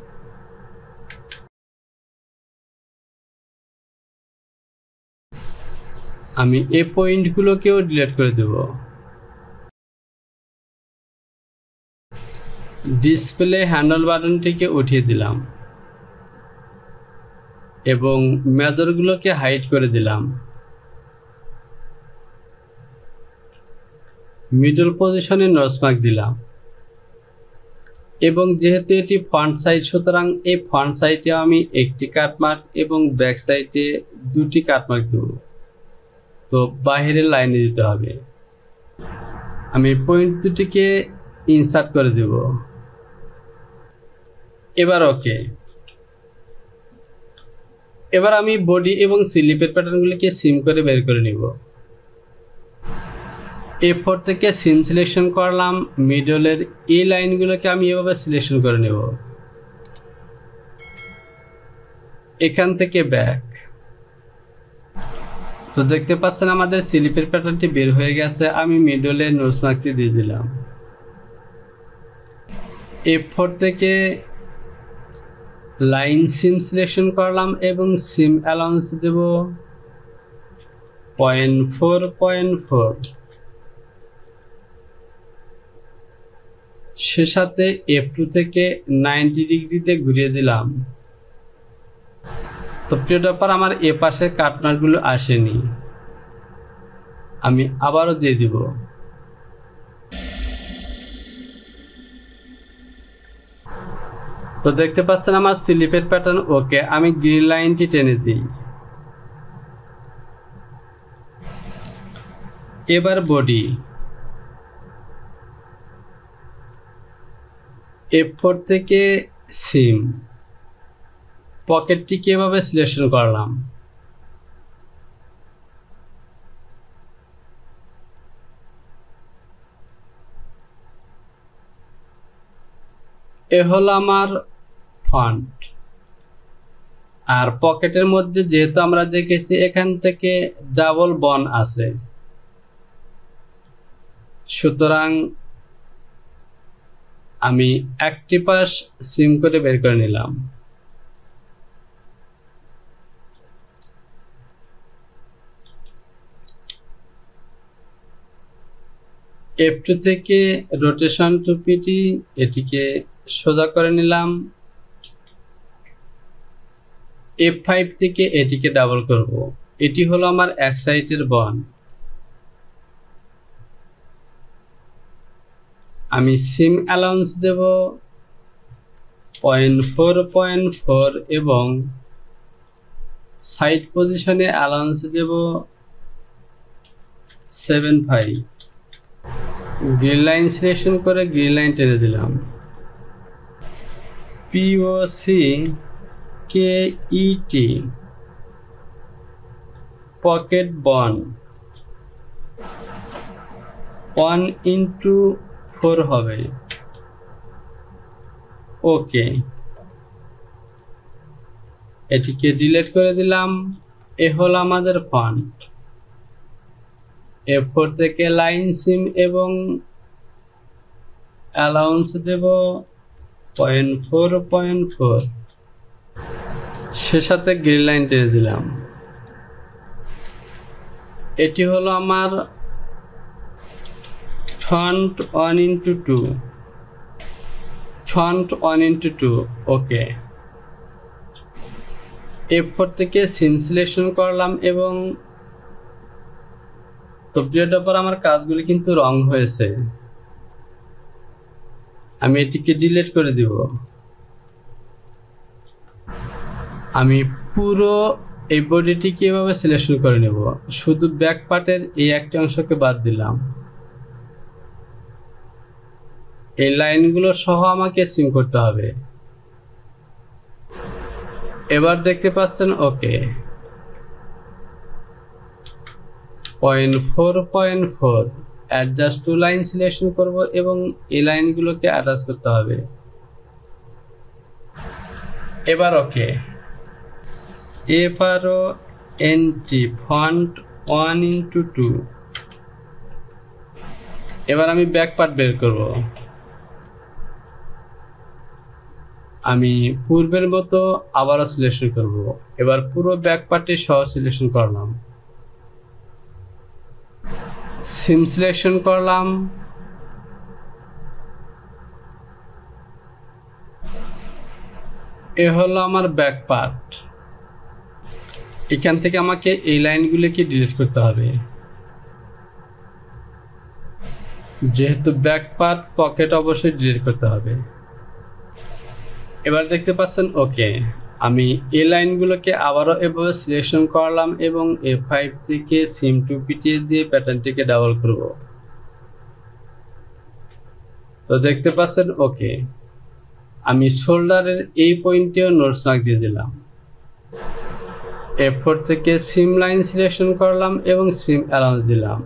আমি এই পয়েন্টগুলোকেও ডিলিট করে দেব। ডিসপ্লে হ্যান্ডল বাটনটিকে উঠিয়ে দিলাম এবং মেজরগুলোকে হাইড করে দিলাম। মিডল পজিশনে নচমার্ক দিলাম এবং যেহেতু এটি ফ্রন্ট সাইড, সুতরাং এই ফ্রন্ট সাইডে আমি একটি কাটমার্ক এবং ব্যাক সাইডে দুটি কাটমার্ক দেব। তো বাহিরের লাইনে দিতে হবে। আমি পয়েন্ট দুটিকে ইনসার্ট করে দেব। এবার ওকে। এবার আমি বডি এবং স্লিপের প্যাটার্নগুলিকে সিম করে বের করে নিব। এ ফোর থেকে সিম সিলেকশন করলাম, মিডলের এই লাইনগুলোকে আমি এভাবে সিলেকশন করে নেব। এখান থেকে ব্যাক। তো দেখতে পাচ্ছেন আমাদের স্লিপের প্যাটার্নটি বের হয়ে গেছে। আমি মিডলের নোটস মার্কটি দিয়ে দিলাম। এ ফোর থেকে লাইন সিম সিলেকশন করলাম এবং সিম অ্যালাউন্স দেব পয়েন্ট ফোর পয়েন্ট ফোর। সে সাথে এফ টু থেকে নাইনটি ডিগ্রিতে ঘুরিয়ে দিলাম। তো প্রিয় ব্যাপার, আমার এ পাশে কাটমার্কগুলো আসেনি, আমি আবারও দিয়ে দিব। তো দেখতে পাচ্ছেন আমার স্লিপের প্যাটার্ন ওকে। আমি গ্রিন লাইনটি টেনে দিই। এবার বডি। এফ ফোর থেকে সিম, পকেটটিকে এভাবে সিলেকশন করলাম। এ হলো আমার ফন্ট। আর পকেটের মধ্যে যেহেতু আমরা দেখেছি এখান থেকে ডাবল বন আছে, সুতরাং আমি একটি পাশ সিম করে বের করে নিলাম। এফ টু থেকে রোটেশন টু পিটি, এটিকে সোজা করে নিলাম। এফ ফাইভ থেকে এটিকে ডাবল করব। এটি হলো আমার এক সাইডের বন। আমি সিম অ্যালাউন্স দেব পয়েন্ট ফোর পয়েন্ট ফোর এবং সাইড পজিশনে অ্যালাউন্স দেব seven five. Green line selection করে গ্রিন লাইন টেনে দিলাম। পিওসি কে ইটি পকেট বন ওয়ান ইন্টু ফোর হবে। ওকে, এটিকে ডিলিট করে দিলাম। এ হলো আমাদের ফন্ট। এফ ফোর থেকে লাইন সিম এবং অ্যালাউন্স দেব পয়েন্ট ফোর পয়েন্ট ফোর। সে সাথে গ্রিন লাইন টেনে দিলাম। এটি হলো আমার font one into two, font one into two. Okay, F four থেকে সিম সিলেকশন করলাম এবং তবলিয়াটার পর আমার কাজগুলি কিন্তু রং হয়েছে, আমি এটিকে ডিলিট করে দিব। আমি পুরো এই বডিটিকে এভাবে সিলেকশন করে নেব, শুধু ব্যাক পার্টের এই একটি অংশকে বাদ দিলাম। এই লাইনগুলো সহ আমাকে সিম করতে হবে। এবার দেখতে পাচ্ছেন okay, point four point four adjust to line selection করব এবং এই লাইনগুলোকে অ্যাটাচ করতে হবে। এবার ওকে, এবারও entry font one into two. এবার আমি ব্যাক পার্ট বের করব। আমি পূর্বের মতো আবারও সিলেকশন করব। এবার পুরো ব্যাক পার্টটি সহ সিলেকশন করলাম, সিম সিলেকশন করলাম, এ হলো আমার ব্যাক পার্ট। এখান থেকে আমাকে এই লাইনগুলোকে ডিলিট করতে হবে, যেহেতু ব্যাক পার্ট পকেট অবশ্যই ডিলিট করতে হবে। এবার দেখতে পাচ্ছেন ওকে, আমি এই লাইনগুলোকে আবারও এভাবে সিলেকশন করলাম এবং এফ ফাইভ থেকে সিম টু পিটিএস দিয়ে প্যাটার্নটিকে ডাবল করব। তো দেখতে পাচ্ছেন ওকে, আমি শোল্ডারের এই পয়েন্টেও নোটস মার্ক দিয়ে দিলাম। এফ ফোর থেকে সিম লাইন সিলেকশন করলাম এবং সিম অ্যালাউন্স দিলাম।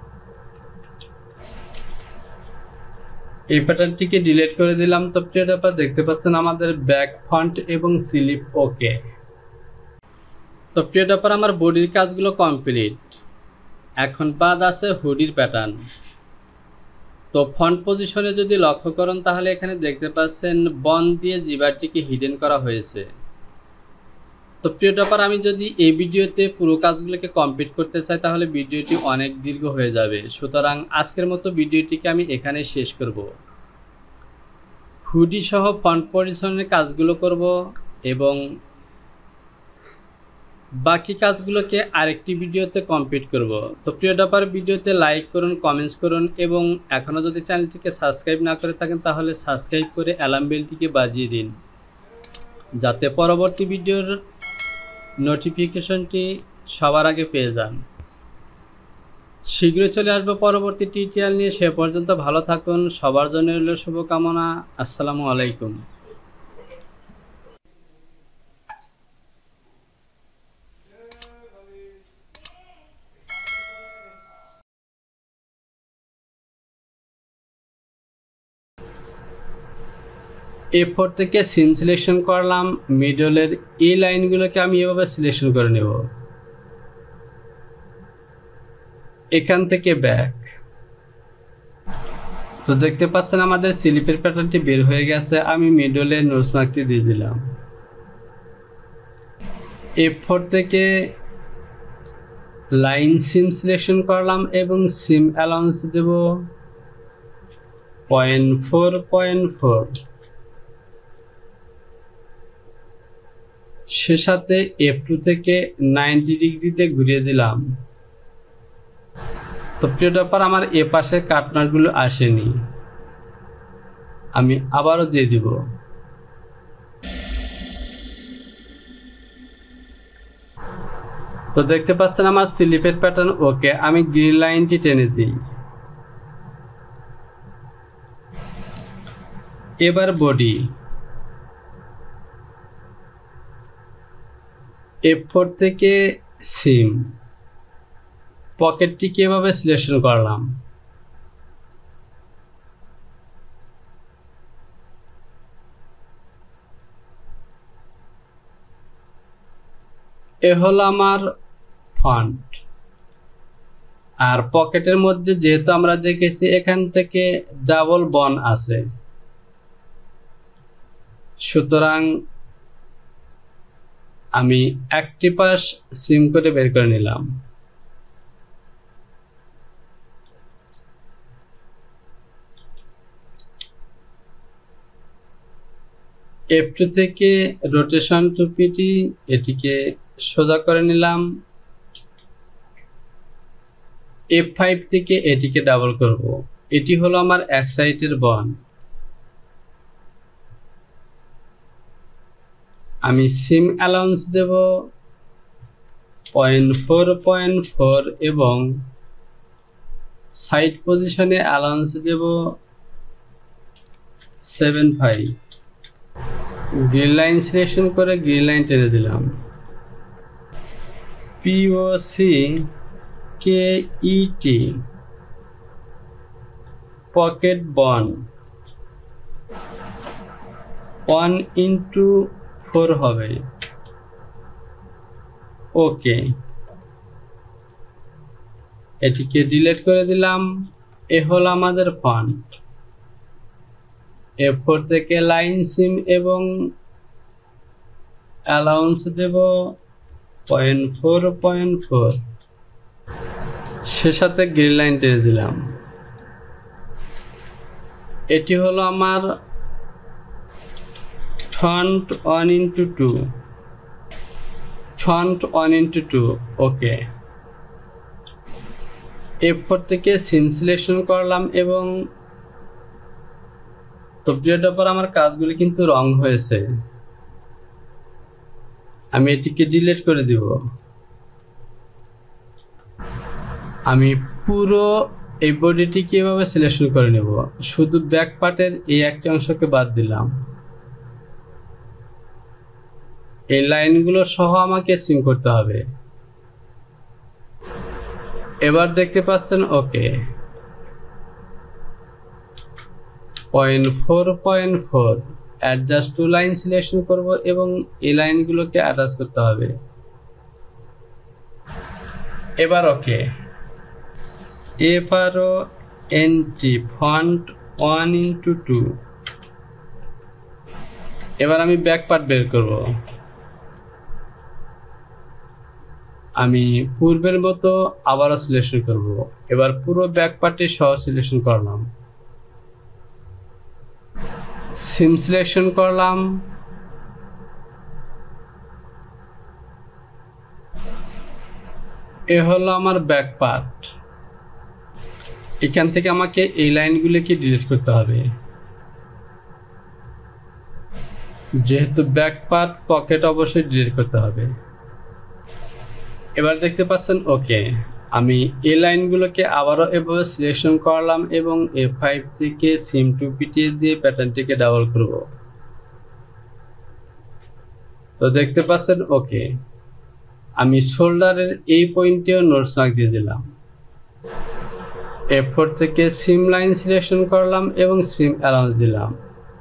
এই প্যাটার্নটিকে ডিলিট করে দিলাম। তো প্রিয় ব্যাপার দেখতে পাচ্ছেন আমাদের ব্যাক ফন্ট এবং স্লিপ ওকে। তো প্রিয় ব্যাপার আমার বডির কাজগুলো কমপ্লিট, এখন বাদ আছে হুডির প্যাটার্ন। তো ফন্ট পজিশনে যদি লক্ষ্য করেন তাহলে এখানে দেখতে পাচ্ছেন বন দিয়ে জিবারটিকে হিডেন করা হয়েছে। তো প্রিয় ব্যাপার আমি যদি এই ভিডিওতে পুরো কাজগুলোকে কমপ্লিট করতে চাই তাহলে ভিডিওটি অনেক দীর্ঘ হয়ে যাবে, সুতরাং আজকের মতো ভিডিওটিকে আমি এখানে শেষ করব। হুডি সহ ফন্ট পজিশনের কাজগুলো করব এবং বাকি কাজগুলোকে আরেকটি ভিডিওতে কমপ্লিট করব। তো প্রিয় ব্যাপার ভিডিওতে লাইক করুন, কমেন্টস করুন এবং এখনও যদি চ্যানেলটিকে সাবস্ক্রাইব না করে থাকেন তাহলে সাবস্ক্রাইব করে অ্যালার্ম বেলটিকে বাজিয়ে দিন, যাতে পরবর্তী ভিডিওর নোটিফিকেশনটি সবার আগে পেয়ে যান। শীঘ্রই চলে আসবো পরবর্তী টিউটোরিয়াল নিয়ে, সে পর্যন্ত ভালো থাকুন, সবার জন্য রইল শুভকামনা। আসসালামু আলাইকুম। এ ফোর থেকে সিন সিলেকশন করলাম, মিডলের এই লাইনগুলোকে আমি এভাবে সিলেকশন করে নেব। এখান থেকে ব্যাক, তো দেখতে পাচ্ছেন আমাদের স্লিপের প্যাটার্নটি বের হয়ে গেছে। আমি মিডলে নোটস মার্কটি দিয়ে দিলাম। এফ ফোর থেকে লাইন সিম সিলেকশন করলাম এবং সিম অ্যালাউন্স দেব পয়েন্ট ফোর পয়েন্ট ফোর। সে সাথে এফ টু থেকে নাইনটি ডিগ্রিতে ঘুরিয়ে দিলাম। তো প্রিয় ব্যাপার আমার এ পাশে কাটনারগুলো আসেনি, আমি আবারও দিয়ে দিব। তো দেখতে পাচ্ছেন আমার স্লিপের প্যাটার্ন ওকে। আমি গ্রিন লাইনটি টেনে দিই। এবার বডি, এফ ফোর থেকে সিম, পকেটটি কিভাবে সিলেকশন করলাম। এ হলো আমার ফন্ট। আর পকেটের মধ্যে যেহেতু আমরা দেখেছি এখান থেকে ডাবল বন আছে, সুতরাং আমি একটি পাশ সিম করে বের করে নিলাম। এফ টু থেকে রোটেশন টু পিটি এটিকে সোজা করে নিলাম। এফ ফাইভ থেকে এটিকে ডাবল করব। এটি হলো আমার এক সাইডের বন্ড। আমি সিম অ্যালাউন্স দেব পয়েন্ট ফোর পয়েন্ট ফোর এবং সাইড পজিশনে অ্যালাউন্স দেব seven five. Green line selection করে গ্রিন লাইন টেনে দিলাম। POC K ET pocket bond one into four হবে। ওকে, এটিকে ডিলিট করে দিলাম। এ হলো আমাদের ফন্ট। এফ ফোর থেকে লাইন সিম এবং অ্যালাউন্স দেব পয়েন্ট ফোর পয়েন্ট ফোর, সে সাথে গ্রিন লাইন টেনে দিলাম। এটি হলো আমার font one into two, font one into two. Okay, F four থেকে সিম সিলেকশন করলাম এবং তো ভিডিওটার পর আমার কাজগুলি কিন্তু রং হয়েছে। আমি এটিকে ডিলিট করে দিব। আমি পুরো এই বডিটিকে এভাবে সিলেকশন করে নেব, শুধু ব্যাক পার্টের এই একটা অংশকে বাদ দিলাম। এই লাইনগুলো সহ আমাকে সিম করতে হবে। এবার দেখতে পাচ্ছেন okay, point four point four adjust to line selection করব এবং এই লাইনগুলোকে অ্যাটাচ করতে হবে। এবার ওকে, এবারও entry font one into two. এবার আমি ব্যাক পার্ট বের করব। আমি পূর্বের মতো আবারও সিলেকশন করব। এবার পুরো ব্যাক পার্টে সহ সিলেকশন করলাম, সিম সিলেকশন করলাম। এ হলো আমার ব্যাক পার্ট। এখান থেকে আমাকে এই লাইনগুলোকে ডিলিট করতে হবে, যেহেতু ব্যাক পার্ট পকেট অবশ্যই ডিলিট করতে হবে। এবার দেখতে পাচ্ছেন ওকে, আমি এই লাইনগুলোকে আবারও এভাবে সিলেকশন করলাম এবং এফ ফাইভ থেকে সিম টু পিটি দিয়ে প্যাটার্নটিকে ডাবল করব। তো দেখতে পাচ্ছেন ওকে, আমি শোল্ডারের এই পয়েন্টেও নোটস মার্ক দিয়ে দিলাম। এফ ফোর থেকে সিম লাইন সিলেকশন করলাম এবং সিম অ্যালাউন্স দিলাম।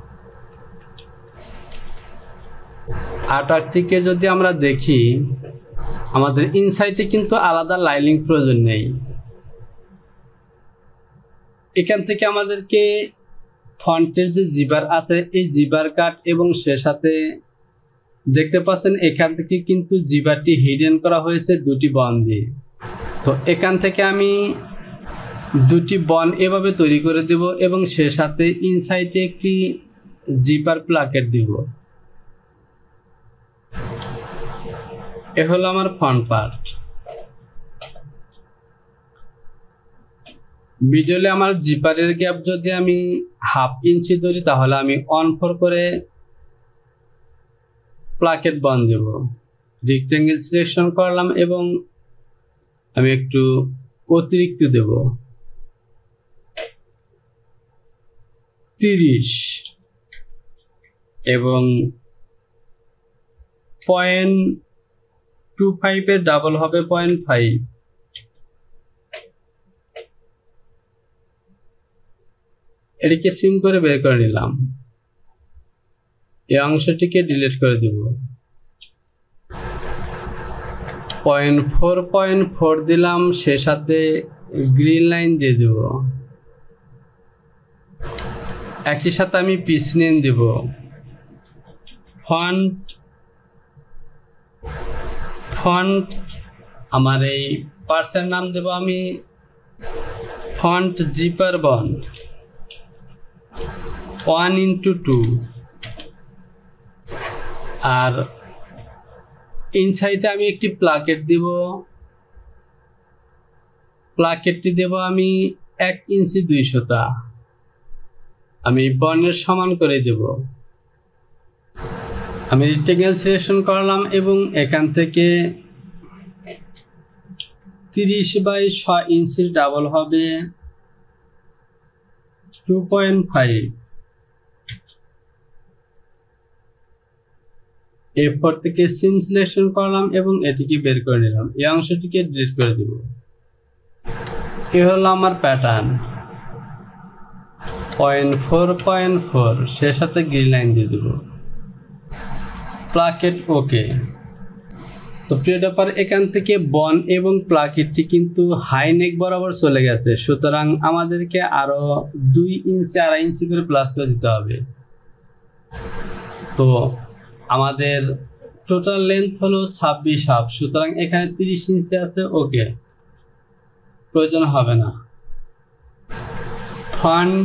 আটারটিকে যদি আমরা দেখি, আমাদের ইনসাইডে কিন্তু আলাদা লাইনিং প্রয়োজন নেই। এখান থেকে আমাদেরকে ফন্টের যে জিবার আছে এই জিবার কাট এবং সে সাথে দেখতে পাচ্ছেন এখান থেকে কিন্তু জিবারটি হিডেন করা হয়েছে দুটি বন দিয়ে। তো এখান থেকে আমি দুটি বন এভাবে তৈরি করে দেব এবং সে সাথে ইনসাইডে একটি জিপার প্লাকেট দিব। এ হলো আমার ফ্রন্ট পার্ট। মিডলে আমার জিপারের গ্যাপ যদি আমি হাফ ইঞ্চি ধরি তাহলে আমি অন ফোর করে প্লাকেট বন দেব। রেক্টেঙ্গেল সিলেকশন করলাম এবং আমি একটু অতিরিক্ত দেব তিরিশ এবং পয়েন্ট টু ফাইভের ডাবল হবে পয়েন্ট ফাইভ। এটিকে সিম করে বের করে নিলাম। এই অংশটিকে ডিলিট করে দিব। পয়েন্ট ফোর পয়েন্ট ফোর দিলাম, সে সাথে গ্রিন লাইন দিয়ে দেব। একই সাথে আমি পিস নেম দেব। ফন্ট ফন্ট আমার এই পার্সের নাম দেব আমি font zipper bond one into two. আর ইনসাইডে আমি একটি প্লাকেট দিব, প্লাকেটটি দেব আমি এক ইঞ্চি দুইশোটা, আমি বর্ণের সমান করে দেব। আমি রেক্টেঙ্গেল সিলেকশন করলাম এবং এখান থেকে তিরিশ বাই ছয় ইঞ্চির ডাবল হবে টু পয়েন্ট ফাইভ। এরপর থেকে সিন সিলেকশন করলাম এবং এটিকে বের করে নিলাম, এই অংশটিকে ডিলিট করে দেব। এ হলো আমার pattern point four point four, সে সাথে গ্রিন লাইন দিয়ে দেব, প্লাকেট ওকে। তো প্রিয় ডেভেলপার, এখান থেকে বন এবং প্লাকেটটি কিন্তু হাই নেক বরাবর চলে গেছে, সুতরাং আমাদেরকে আরো দুই ইঞ্চি আড়াই ইঞ্চি করে প্লাস করে দিতে হবে। তো আমাদের টোটাল লেন্থ হলো ছাব্বিশ হাফ, সুতরাং এখানে তিরিশ ইঞ্চি আছে, ওকে, প্রয়োজন হবে না। ফ্রন্ট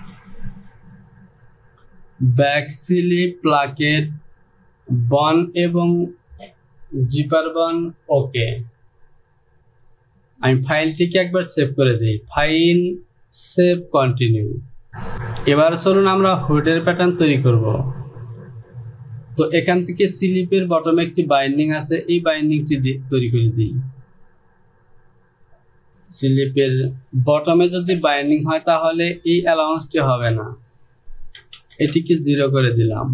ব্যাক স্লিপ প্লাকেট বন এবং জিপার বন ওকে। আমি ফাইলটিকে একবার সেভ করে দিই, ফাইল সেভ কন্টিনিউ। এবার চলুন আমরা হুডের প্যাটার্ন তৈরি করব। তো এখান থেকে স্লিপের বটমে একটি বাইন্ডিং আছে, এই বাইন্ডিংটি তৈরি করে দিই। স্লিপের বটমে যদি বাইন্ডিং হয় তাহলে এই অ্যালাউন্সটি হবে না, এটিকে জিরো করে দিলাম।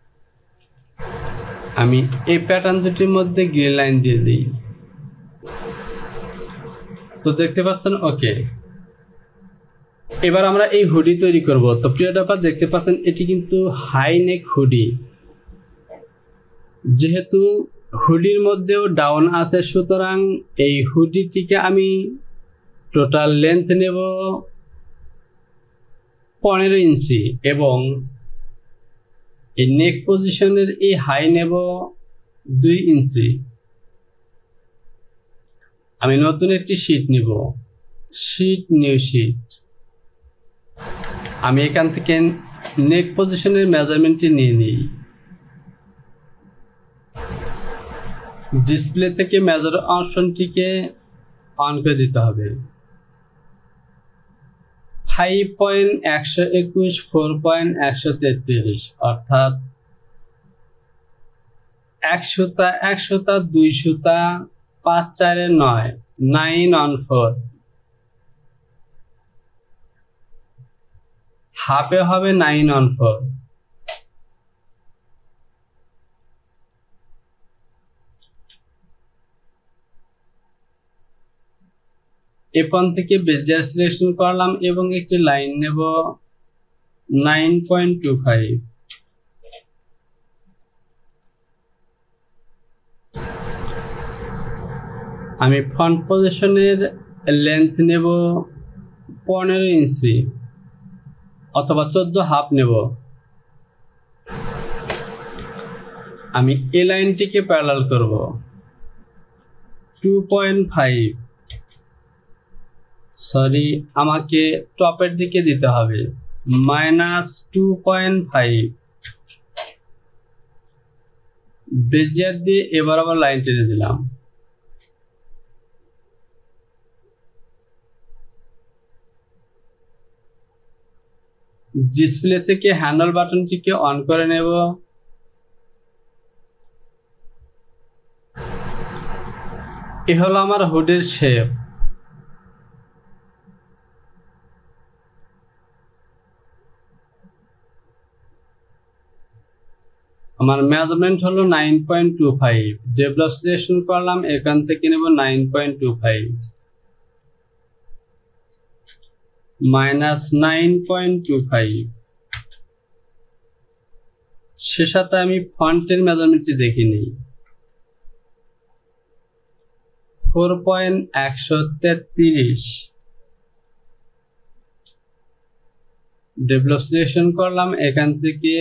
আমি এই প্যাটার্ন দুটির মধ্যে গ্রিন লাইন দিয়ে দিই, তো দেখতে পাচ্ছেন ওকে। এবার আমরা এই হুডি তৈরি করব। তো প্রিয় ডেভেলপার, দেখতে পাচ্ছেন এটি কিন্তু হাই নেক হুডি, যেহেতু হুডির মধ্যেও ডাউন আছে, সুতরাং এই হুডিটিকে আমি টোটাল লেন্থ নেব পনেরো ইঞ্চি এবং এই নেক পজিশনের এই হাই নেব দুই ইঞ্চি। আমি নতুন একটি শীট নিব, শীট নিউ শীট। আমি এখান থেকে নেক পজিশনের মেজারমেন্টটি নিয়ে নিই, ডিসপ্লে থেকে মেজার অপশনটিকে অন করে দিতে হবে। ফাইভ পয়েন্ট একশো একুশ ফোর পয়েন্ট একশো তেত্রিশ, অর্থাৎ এক সুতা এক সুতা দুই সুতা পাঁচ চারে নয়, নাইন অন ফোর। হাফে হবে নাইন অন ফোর। এপন থেকে বেজিয়ার সিলেকশন করলাম এবং একটি লাইন নেব নাইন পয়েন্ট টু ফাইভ। আমি ফ্রন্ট পজিশনের লেন্থ নেব পনেরো ইঞ্চি অথবা চোদ্দ হাফ নেব। আমি এই লাইনটিকে প্যারালাল করব টু পয়েন্ট ফাইভ। সরি, আমাকে টপের দিকে দিতে হবে minus two point five. Bezier দিয়ে এবার আবার লাইন টেনে দিলাম। ডিসপ্লে থেকে হ্যান্ডেল বাটনটিকে অন করে নেব। এ হলো আমার হুডের শেপ। আমার মেজারমেন্ট হলো nine point two five. Develop selection করলাম, এখান থেকে নেব nine point two five minus nine point two five. সে সাথে আমি ফন্টের মেজারমেন্টটি দেখে নিই, ফোর পয়েন্ট একশো তেত্রিশ। ডেভেলপ সিলেকশন করলাম, এখান থেকে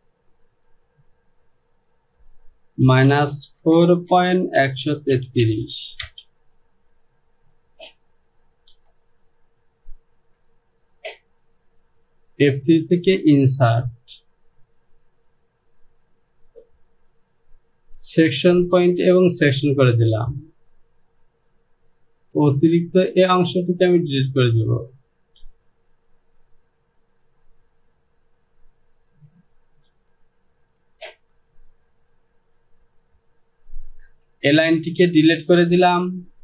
মাইনাস ফোর পয়েন্ট একশো তেত্রিশ। এফ থ্রি থেকে ইনসার্ট, সেকশন পয়েন্ট এবং সেকশন করে দিলাম। অতিরিক্ত এই অংশটিকে আমি ডিলিট করে দেব। এই লাইনটিকে ডিলিট করে দিলাম।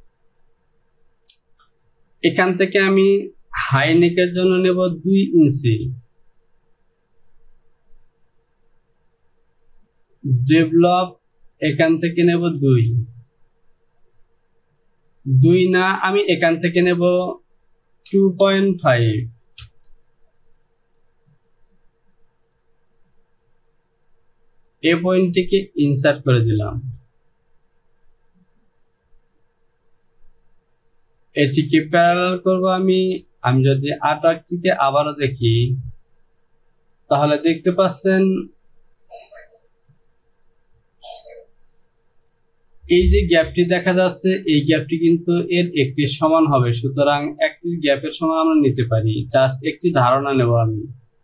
এখান থেকে আমি হাই নেকের জন্য নেব দুই ইঞ্চি। ডেভেলপ এখান থেকে নেব দুই দুই না আমি এখান থেকে নেব টু পয়েন্ট ফাইভ। এই পয়েন্টটিকে ইনসার্ট করে দিলাম। এটিকে প্যারালাল করব আমি আমি যদি আট আকৃতিতে আবারও দেখি তাহলে দেখতে পাচ্ছেন এই যে গ্যাপটি দেখা যাচ্ছে এই গ্যাপটি কিন্তু এর একটি সমান হবে, সুতরাং একটি গ্যাপের সমান আমরা নিতে পারি। জাস্ট একটি ধারণা নেব। আমি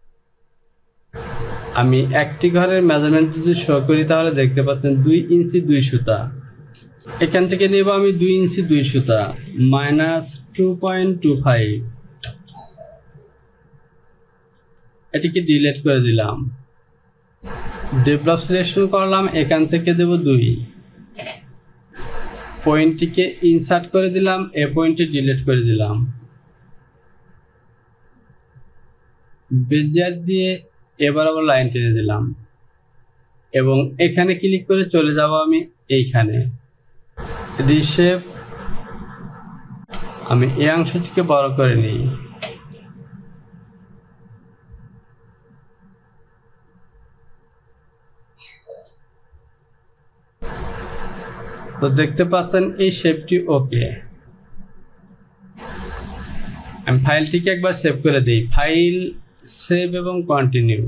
আমি একটি ঘরের মেজারমেন্ট যদি শো করি তাহলে দেখতে পাচ্ছেন দুই ইঞ্চি দুই সুতা। এখান থেকে নেব আমি দুই ইঞ্চি দুই সুতা minus two point two five. এটিকে ডিলিট করে দিলাম। ডেভেলপ সিলেকশন করলাম, এখান থেকে দেব দুই। পয়েন্টটিকে ইনসার্ট করে দিলাম, এ পয়েন্টটি ডিলিট করে দিলাম। বেজিয়ার দিয়ে এবার আবার লাইন টেনে দিলাম এবং এখানে ক্লিক করে চলে যাব আমি এইখানে রিশেপ। আমি এই অংশটিকে বড় করে নিই। তো দেখতে পাচ্ছেন এই শেপটি ওকে। আমি ফাইলটিকে একবার সেভ করে দিই। ফাইল, সেভ এবং কন্টিনিউ।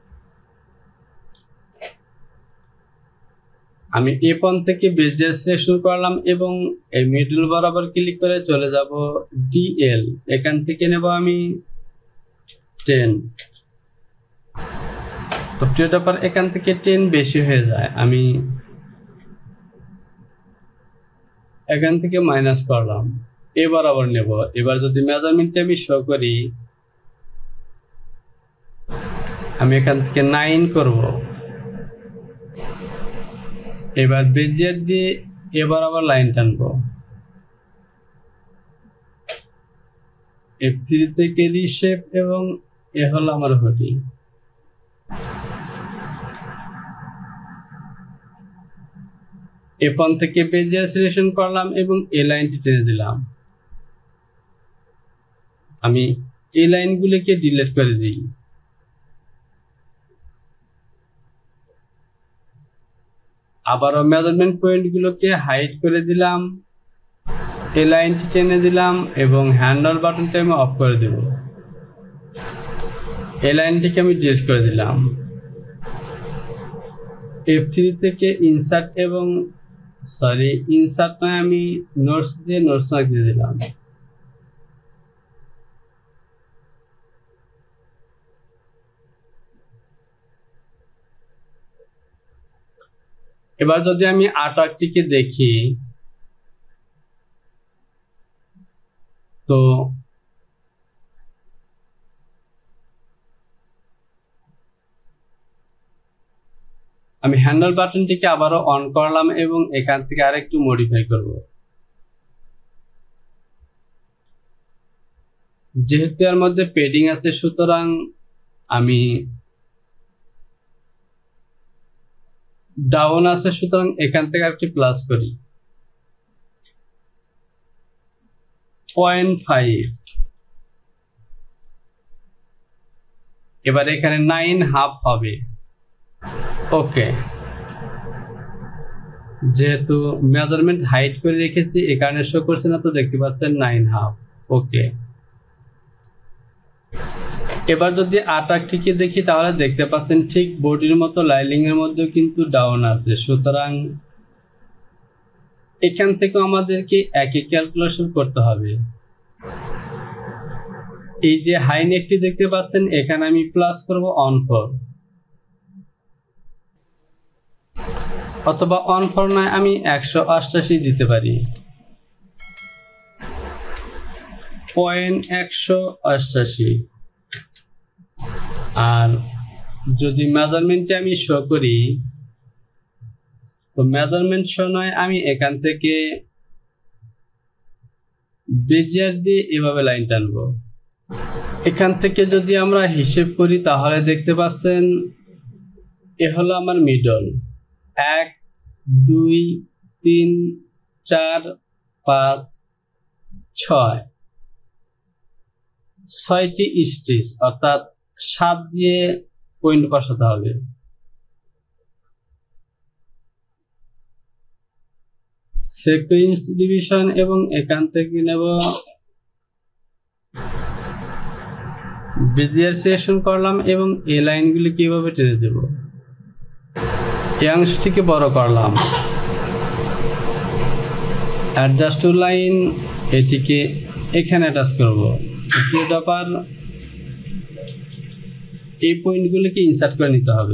আমি এ পয়েন্ট থেকে বেজিয়ার সিলেকশন করলাম এবং এই মিডল বরাবর ক্লিক করে চলে যাব ডিএল। এখান থেকে নেব আমি টেন। তো ব্যাপার এখান থেকে টেন বেশি হয়ে যায়, আমি এখান থেকে মাইনাস করলাম। এবার আবার নেব। এবার যদি মেজারমেন্টে আমি শো করি আমি এখান থেকে নাইন করব। এবার বেজিয়ার দিয়ে এবার আবার লাইন টানবো। এফ থ্রি থেকে রিশেপ এবং এ হলো আমার হোডি। এ পয়েন্ট থেকে বেজিয়ার সিলেকশন করলাম এবং এই লাইনটি টেনে দিলাম। আমি এই লাইনগুলিকে ডিলিট করে দিই। আবারও মেজারমেন্ট পয়েন্টগুলোকে হাইড করে দিলাম, এই লাইনটি টেনে দিলাম এবং হ্যান্ডল বাটনটা আমি অফ করে দেব। এই লাইনটিকে আমি ডিলিট করে দিলাম। এফ থ্রি থেকে ইনসার্ট এবং সরি ইনসার্ট নয় আমি নোটস দিয়ে নোটস মার্ক দিয়ে দিলাম। এবার যদি আমি আর্টওয়ার্কটিকে দেখি তো আমি হ্যান্ডেল বাটনটিকে আবারও অন করলাম এবং এখান থেকে আরেকটু মডিফাই করব। যেহেতু এর মধ্যে পেডিং আছে সুতরাং আমি ডাউন আছে, সুতরাং এখান থেকে একটি প্লাস করি পয়েন্ট ফাইভ। এবার এখানে নাইন হাফ হবে। ওকে, যেহেতু মেজারমেন্ট হাইড করে রেখেছি এই কারণে শো করছে না, তো দেখতে পাচ্ছেন নাইন হাফ। ওকে, এবার যদি আর্টওয়ার্কটিকে দেখি তাহলে দেখতে পাচ্ছেন ঠিক বডির মতো লাইনিং এর মধ্যেও কিন্তু ডাউন আছে, সুতরাং এখান থেকে আমাদেরকে একই ক্যালকুলেশন করতে হবে। এই যে হাই নেকটি দেখতে পাচ্ছেন এখানে আমি প্লাস করব অন ফোর। অথবা অন ফর নয় আমি একশো অষ্টাশি দিতে পারি, পয়েন্ট একশো অষ্টাশি। আর যদি মেজারমেন্টে আমি শো করি, তো মেজারমেন্ট শো নয় আমি এখান থেকে বেজিয়ার দিয়ে এভাবে লাইন টানবো। এখান থেকে যদি আমরা হিসেব করি তাহলে দেখতে পাচ্ছেন এ হলো আমার মিডল, এক দুই তিন চার পাঁচ ছয়, ছয়টি স্টিচ, অর্থাৎ সাত দিয়ে পয়েন্ট বসাতে হবে। সিকোয়েন্স ডিভিশন এবং এখান থেকে নেব বেজিয়ার সিলেকশন করলাম এবং এই লাইনগুলি কিভাবে টেনে দেব, এই অংশটিকে বড় করলাম, অ্যাডজাস্ট টু লাইন এটিকে এখানে অ্যাটাচ করব। ব্যাপার এই পয়েন্টগুলিকে ইনসার্ট করে নিতে হবে।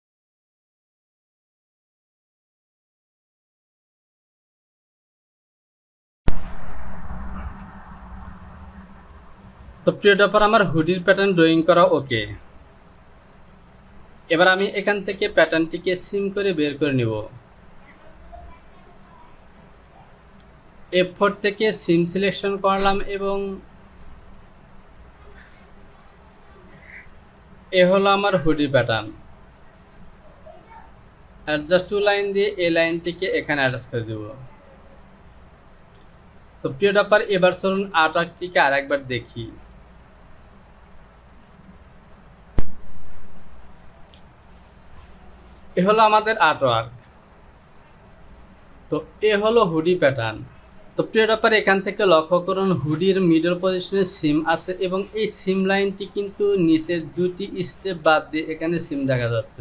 তো প্রিয় ব্যাপার আমার হুডির প্যাটার্ন ড্রয়িং করা ওকে। এবার আমি এখান থেকে প্যাটার্নটিকে সিম করে বের করে নিব। এফ ফোর থেকে সিম সিলেকশন করলাম এবং এ হলো আমার hoodie pattern. Adjust to line দিয়ে এই লাইনটিকে এখানে অ্যাটাচ করে দেব। তো প্রিয় ব্যাপার এবার চলুন আর্টওয়ার্কটিকে আর একবার দেখি। এ হলো আমাদের আর্টওয়ার্ক। তো এ হলো হুডি প্যাটার্ন। তো প্রিয় ব্যাপার এখান থেকে লক্ষ্য করুন হুডির মিডল পজিশনে সিম আছে এবং এই সিম লাইনটি কিন্তু নিচের দুটি স্টেপ বাদ দিয়ে এখানে সিম দেখা যাচ্ছে।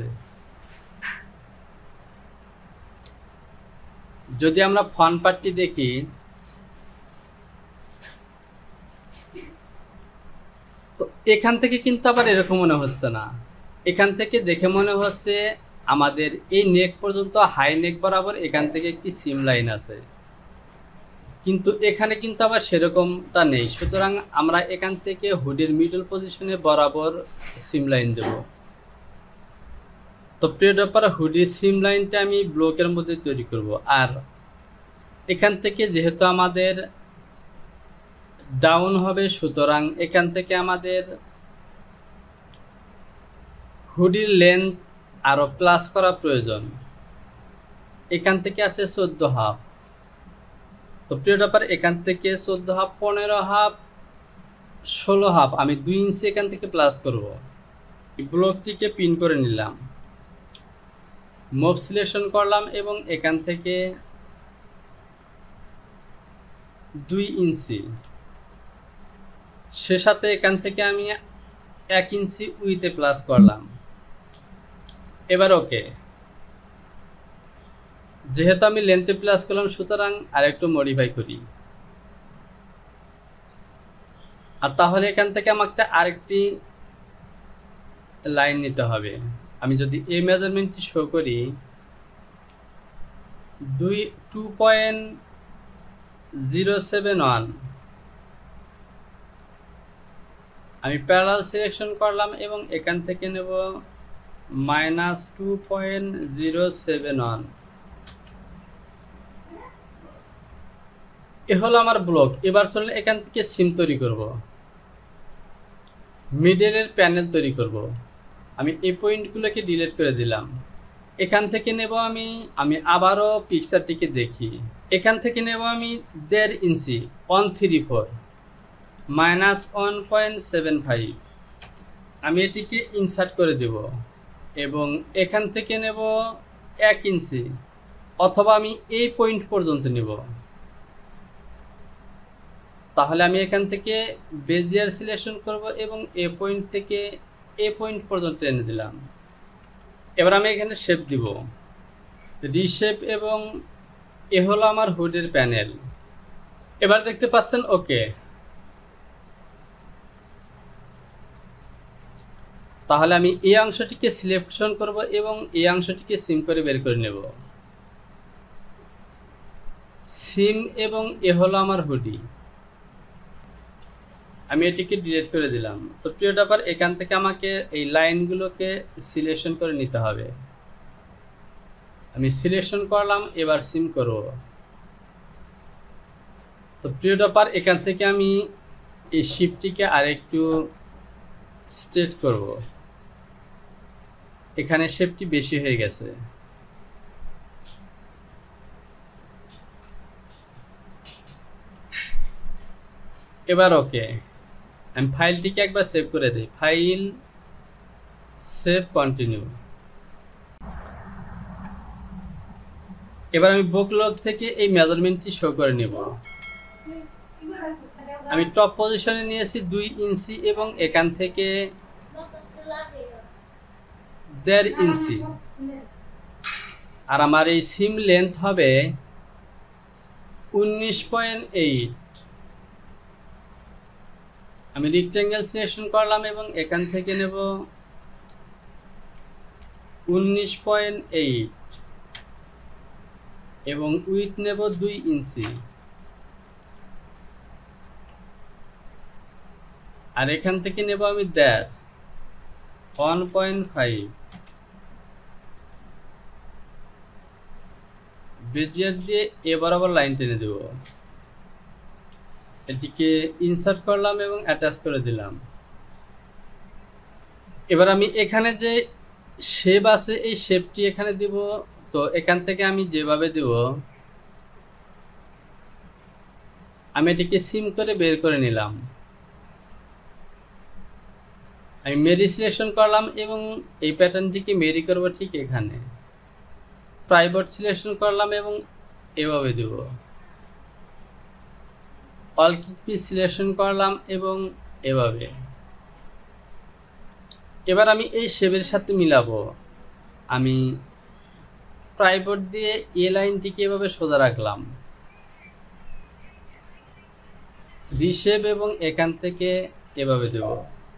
যদি আমরা ফ্রন্ট পার্টটি দেখি, তো এখান থেকে কিন্তু আবার এরকম মনে হচ্ছে না। এখান থেকে দেখে মনে হচ্ছে আমাদের এই নেক পর্যন্ত হাই নেক বরাবর এখান থেকে একটি সিম লাইন আছে, কিন্তু এখানে কিন্তু আবার সেরকমটা নেই। সুতরাং আমরা এখান থেকে হুডির মিডল পজিশনে বরাবর সিম লাইন দেব। তো প্রিয় ব্যাপার হুডির সিম লাইনটা আমি ব্লকের মধ্যে তৈরি করব। আর এখান থেকে যেহেতু আমাদের ডাউন হবে, সুতরাং এখান থেকে আমাদের হুডির লেন্থ আরো প্লাস করা প্রয়োজন। এখান থেকে আছে চোদ্দ হাফ। তো প্রিয় ব্যাপার এখান থেকে চোদ্দ হাফ, পনেরো হাফ, ষোলো হাফ আমি দুই ইঞ্চি এখান থেকে প্লাস করব। ব্লকটিকে পিন করে নিলাম, মুভ সিলেকশন করলাম এবং এখান থেকে দুই ইঞ্চি, সে সাথে এখান থেকে আমি এক ইঞ্চি উইথে প্লাস করলাম। এবার ওকে, যেহেতু আমি লেন্থে প্লাস করলাম সুতরাং আরেকটু মডিফাই করি। আর তাহলে এখান থেকে আমাকে আরেকটি লাইন নিতে হবে। আমি যদি এই মেজারমেন্টটি শো করি, দুই two point zero seven one আমি প্যারালাল সিলেকশন করলাম এবং এখান থেকে নেব minus two point zero seven one. এ হলো আমার ব্লক। এবার চলুন এখান থেকে সিম তৈরি করব, মিডলের প্যানেল তৈরি করব। আমি এই পয়েন্টগুলোকে ডিলিট করে দিলাম। এখান থেকে নেব আমি আমি আবারও পিকচারটিকে দেখি। এখান থেকে নেব আমি দেড় ইঞ্চি, one three four minus one point seven five আমি এটিকে ইনসার্ট করে দেব এবং এখান থেকে নেব এক ইঞ্চি, অথবা আমি এই পয়েন্ট পর্যন্ত নেব। তাহলে আমি এখান থেকে বেজিয়ার সিলেকশন করব এবং এ পয়েন্ট থেকে এ পয়েন্ট পর্যন্ত এনে দিলাম। এবার আমি এখানে শেপ দিব, রিশেপ, এবং এ হলো আমার হুডের প্যানেল। এবার দেখতে পাচ্ছেন ওকে। তাহলে আমি এই অংশটিকে সিলেকশন করব এবং এই অংশটিকে সিম করে বের করে নেব। সিম এবং এ হলো আমার হুডি। আমি এটিকে ডিলিট করে দিলাম। তো প্রিয় টপার, এখান থেকে আমাকে এই লাইনগুলোকে সিলেকশন করে নিতে হবে। আমি সিলেকশন করলাম, এবার সিম করব। তো প্রিয় টপার, এখান থেকে আমি এই শিপটিকে আরেকটু স্ট্রেট করব। এখানে শেপটি বেশি হয়ে গেছে। এবার ওকে, আমি ফাইলটিকে একবার সেভ করে দিই। File, save, continue. এবার আমি বুক লগ থেকে এই মেজারমেন্টটি শো করে নেব। আমি টপ পজিশনে নিয়েছি দুই ইঞ্চি এবং এখান থেকে দেড় ইঞ্চি। আর আমার এই সিম লেন্থ হবে উনিশ পয়েন্ট এইট। আমি রেক্ট্যাঙ্গেল সিলেকশন করলাম এবং এখান থেকে নেব উনিশ পয়েন্ট এইট এবং উইথ নেব দুই ইঞ্চি। আর এখান থেকে নেব আমি দেড়, ওয়ান পয়েন্ট ফাইভ। বেজিয়ার দিয়ে এ বরাবর লাইন টেনে দেব। এটিকে ইনসার্ট করলাম এবং অ্যাটাচ করে দিলাম। এবার আমি এখানে যে শেপ আছে এই শেপটি এখানে দিব। তো এখান থেকে আমি যেভাবে দেব, আমি এটিকে সিম করে বের করে নিলাম। আমি মেরি সিলেকশন করলাম এবং এই প্যাটার্নটিকে মেরি করব ঠিক এখানে। প্রাইভেট সিলেকশন করলাম এবং এভাবে দেব। অল কিপি সিলেকশন করলাম এবং এভাবে। এবার আমি এই শেপের সাথে মিলাবো। আমি প্রাইভেট দিয়ে এ লাইনটিকে এভাবে সোজা রাখলাম, রিশেপ, এবং এখান থেকে এভাবে দেব।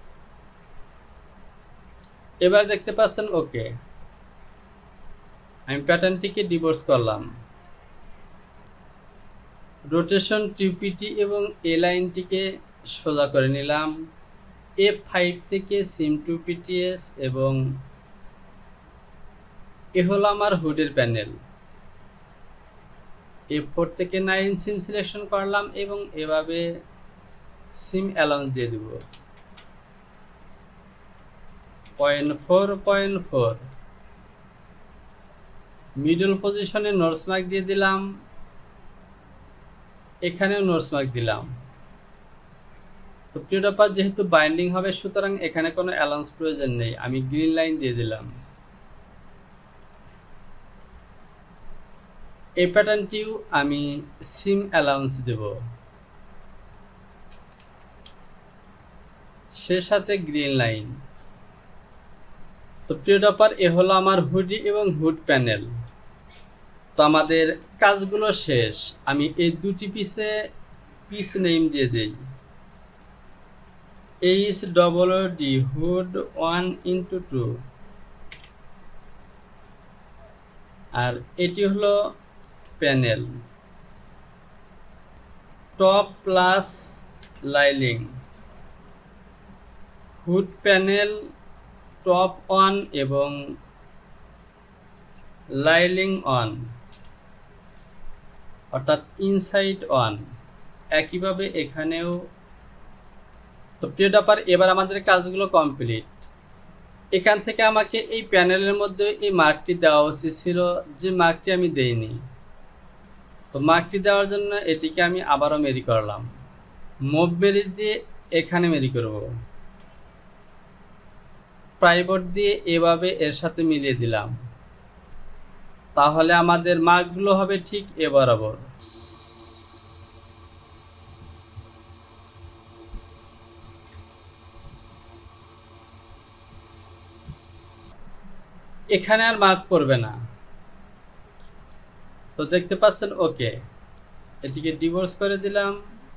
এবার দেখতে পাচ্ছেন ওকে। আমি প্যাটার্নটিকে ডিভোর্স করলাম, রোটেশন টিউপিটি এবং এ লাইনটিকে সোজা করে নিলাম। এফ ফাইভ থেকে সিম টু পিটিএস এবং এ হলো আমার হুডের প্যানেল। এফ ফোর থেকে নাইন সিম সিলেকশন করলাম এবং এভাবে সিম অ্যালাউন্স দিয়ে দেব point four point four. Middle পজিশনে নর্থ মার্ক দিয়ে দিলাম, এখানেও নর্থ মার্ক দিলাম। তো প্রিয় টপার, যেহেতু বাইন্ডিং হবে সুতরাং এখানে কোনো অ্যালাউন্স প্রয়োজন নেই। আমি গ্রিন লাইন দিয়ে দিলাম। এই প্যাটার্নটিও আমি সিম অ্যালাউন্স দেব, সে সাথে গ্রিন লাইন। তো প্রিয় টপার, এ হলো আমার হুডি এবং হুড প্যানেল। তো আমাদের কাজগুলো শেষ। আমি এই দুটি পিসে পিস নেম দিয়ে দেই। H double D hood one into two, আর এটি হলো panel top plus lining. Hood panel top on এবং লাইলিং অন, অর্থাৎ ইনসাইড অন। একইভাবে এখানেও। তো প্রিয় টপার, এবার আমাদের কাজগুলো কমপ্লিট। এখান থেকে আমাকে এই প্যানেলের মধ্যে এই মার্কটি দেওয়া উচিত ছিল, যে মার্কটি আমি দেইনি। তো মার্কটি দেওয়ার জন্য এটিকে আমি আবারও মেরি করলাম। মুভ মেরি দিয়ে এখানে মেরি করব, প্রাইভেট দিয়ে এভাবে এর সাথে মিলিয়ে দিলাম। তাহলে আমাদের মার্কগুলো হবে ঠিক এ বরাবর। এখানে আর মার্ক করবে না। তো দেখতে পাচ্ছেন ওকে। এটিকে ডিভোর্স করে দিলাম।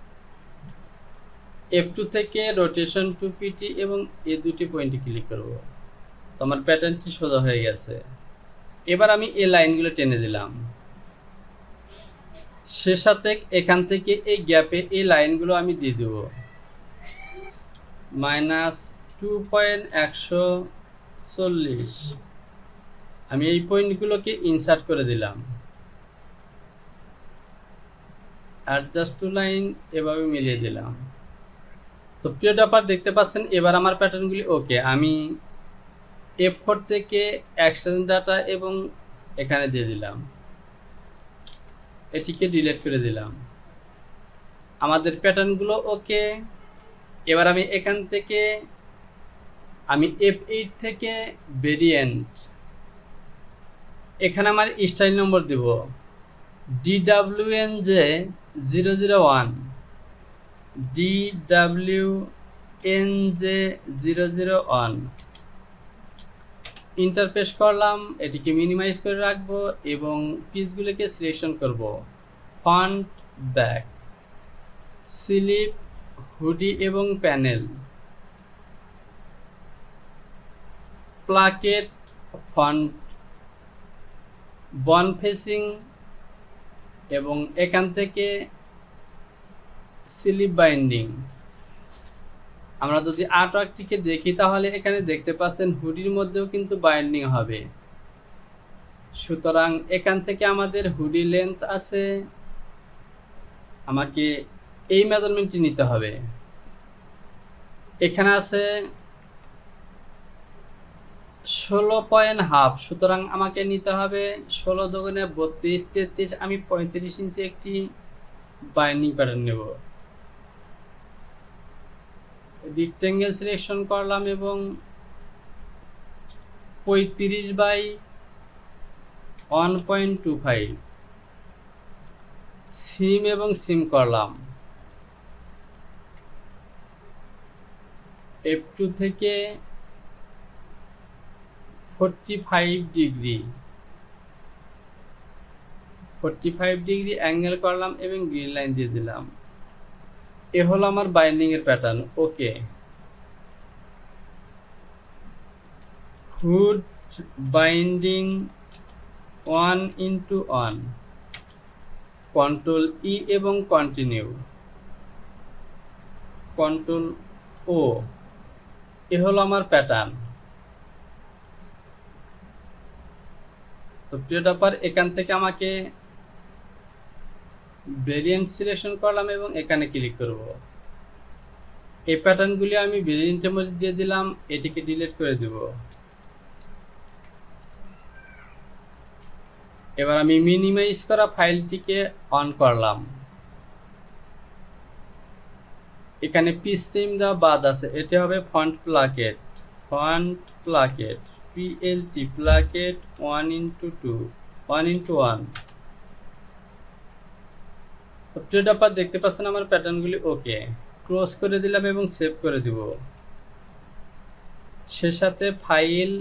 এফ টু থেকে রোটেশন টু পিটি এবং এই দুটি পয়েন্টে ক্লিক করব। তো আমার প্যাটার্নটি সোজা হয়ে গেছে। এবার আমি এই লাইনগুলো টেনে দিলাম, সে সাথে এখান থেকে এই গ্যাপে এই লাইনগুলো আমি দিয়ে দেব মাইনাস টু পয়েন্ট একশো চল্লিশ। আমি এই পয়েন্টগুলোকে ইনসার্ট করে দিলাম, অ্যাডজাস্ট টু লাইন এভাবে মিলিয়ে দিলাম। তো প্রিয় ড্রপার দেখতে পাচ্ছেন এবার আমার প্যাটার্নগুলি ওকে। আমি এফ ফোর থেকে এক্সটেন্ড ডাটা এবং এখানে দিয়ে দিলাম, এটিকে ডিলিট করে দিলাম। আমাদের প্যাটার্নগুলো ওকে। এবার আমি এখান থেকে আমি এফ এইট থেকে ভেরিয়েন্ট, এখানে আমার স্টাইল নম্বর দিব D W N J zero zero one, D W N J zero zero one. Enter press করলাম, এটিকে মিনিমাইজ করে রাখবো এবং পিসগুলিকে সিলেকশন করব। ফন্ট ব্যাক, স্লিপ, হুডি এবং প্যানেল, প্লাকেট, ফন্ট, বন ফেসিং এবং এখান থেকে স্লিপ বাইন্ডিং। আমরা যদি আর্টওয়ার্কটিকে দেখি তাহলে এখানে দেখতে পাচ্ছেন হুডির মধ্যেও কিন্তু বাইন্ডিং হবে। সুতরাং এখান থেকে আমাদের হুডি লেন্থ আছে, আমাকে এই মেজারমেন্টটি নিতে হবে। এখানে আছে ষোলো পয়েন্ট হাফ, সুতরাং আমাকে নিতে হবে ষোলো দোকানে বত্রিশ তেত্রিশ, আমি পঁয়ত্রিশ ইঞ্চি একটি বাইন্ডিং প্যাটার্ন নেব। রেক্টেঙ্গেল সিলেকশন করলাম এবং পঁয়ত্রিশ by one point two five seam এবং সিম করলাম। এফ টু থেকে forty five degree forty five degree angle করলাম এবং গ্রিন লাইন দিয়ে দিলাম। এ হলো আমার বাইন্ডিং এর pattern okay. Hood binding one into one, control E এবং কন্টিনিউ, কন্ট্রোল ও। এ হলো আমার প্যাটার্ন। তো প্রিয় ড্রপার এখান থেকে আমাকে ভেরিয়েন্ট সিলেকশন করলাম এবং এখানে ক্লিক করব। এই প্যাটার্নগুলি আমি ভেরিয়েন্টের মধ্যে দিয়ে দিলাম, এটিকে ডিলিট করে দেব। এবার আমি মিনিমাইজ করা ফাইলটিকে অন করলাম। এখানে পিস টাইম দেওয়া বাদ আছে, এটি হবে font placket, font placket PLT placket one into two one into one. তো প্রিয় ড্রপার দেখতে পাচ্ছেন আমার প্যাটার্নগুলি ওকে। ক্লোজ করে দিলাম এবং সেভ করে দিব। সে সাথে ফাইল,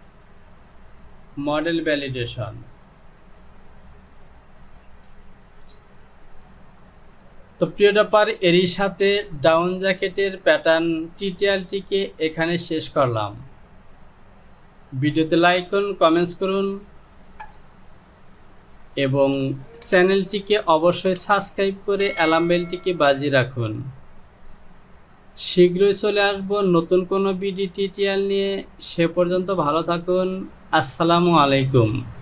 মডেল ভ্যালিডেশন। তো প্রিয় ড্রপার এরই সাথে ডাউন জ্যাকেটের প্যাটার্ন টিউটোরিয়ালটিকে এখানে শেষ করলাম। ভিডিওতে লাইক করুন, কমেন্টস করুন এবং চ্যানেলটিকে অবশ্যই সাবস্ক্রাইব করে অ্যালার্ম বেলটিকে বাজিয়ে রাখুন। শীঘ্রই চলে আসবো নতুন কোনো ভিডিও টিউটোরিয়াল নিয়ে। সে পর্যন্ত ভালো থাকুন। আসসালামু আলাইকুম।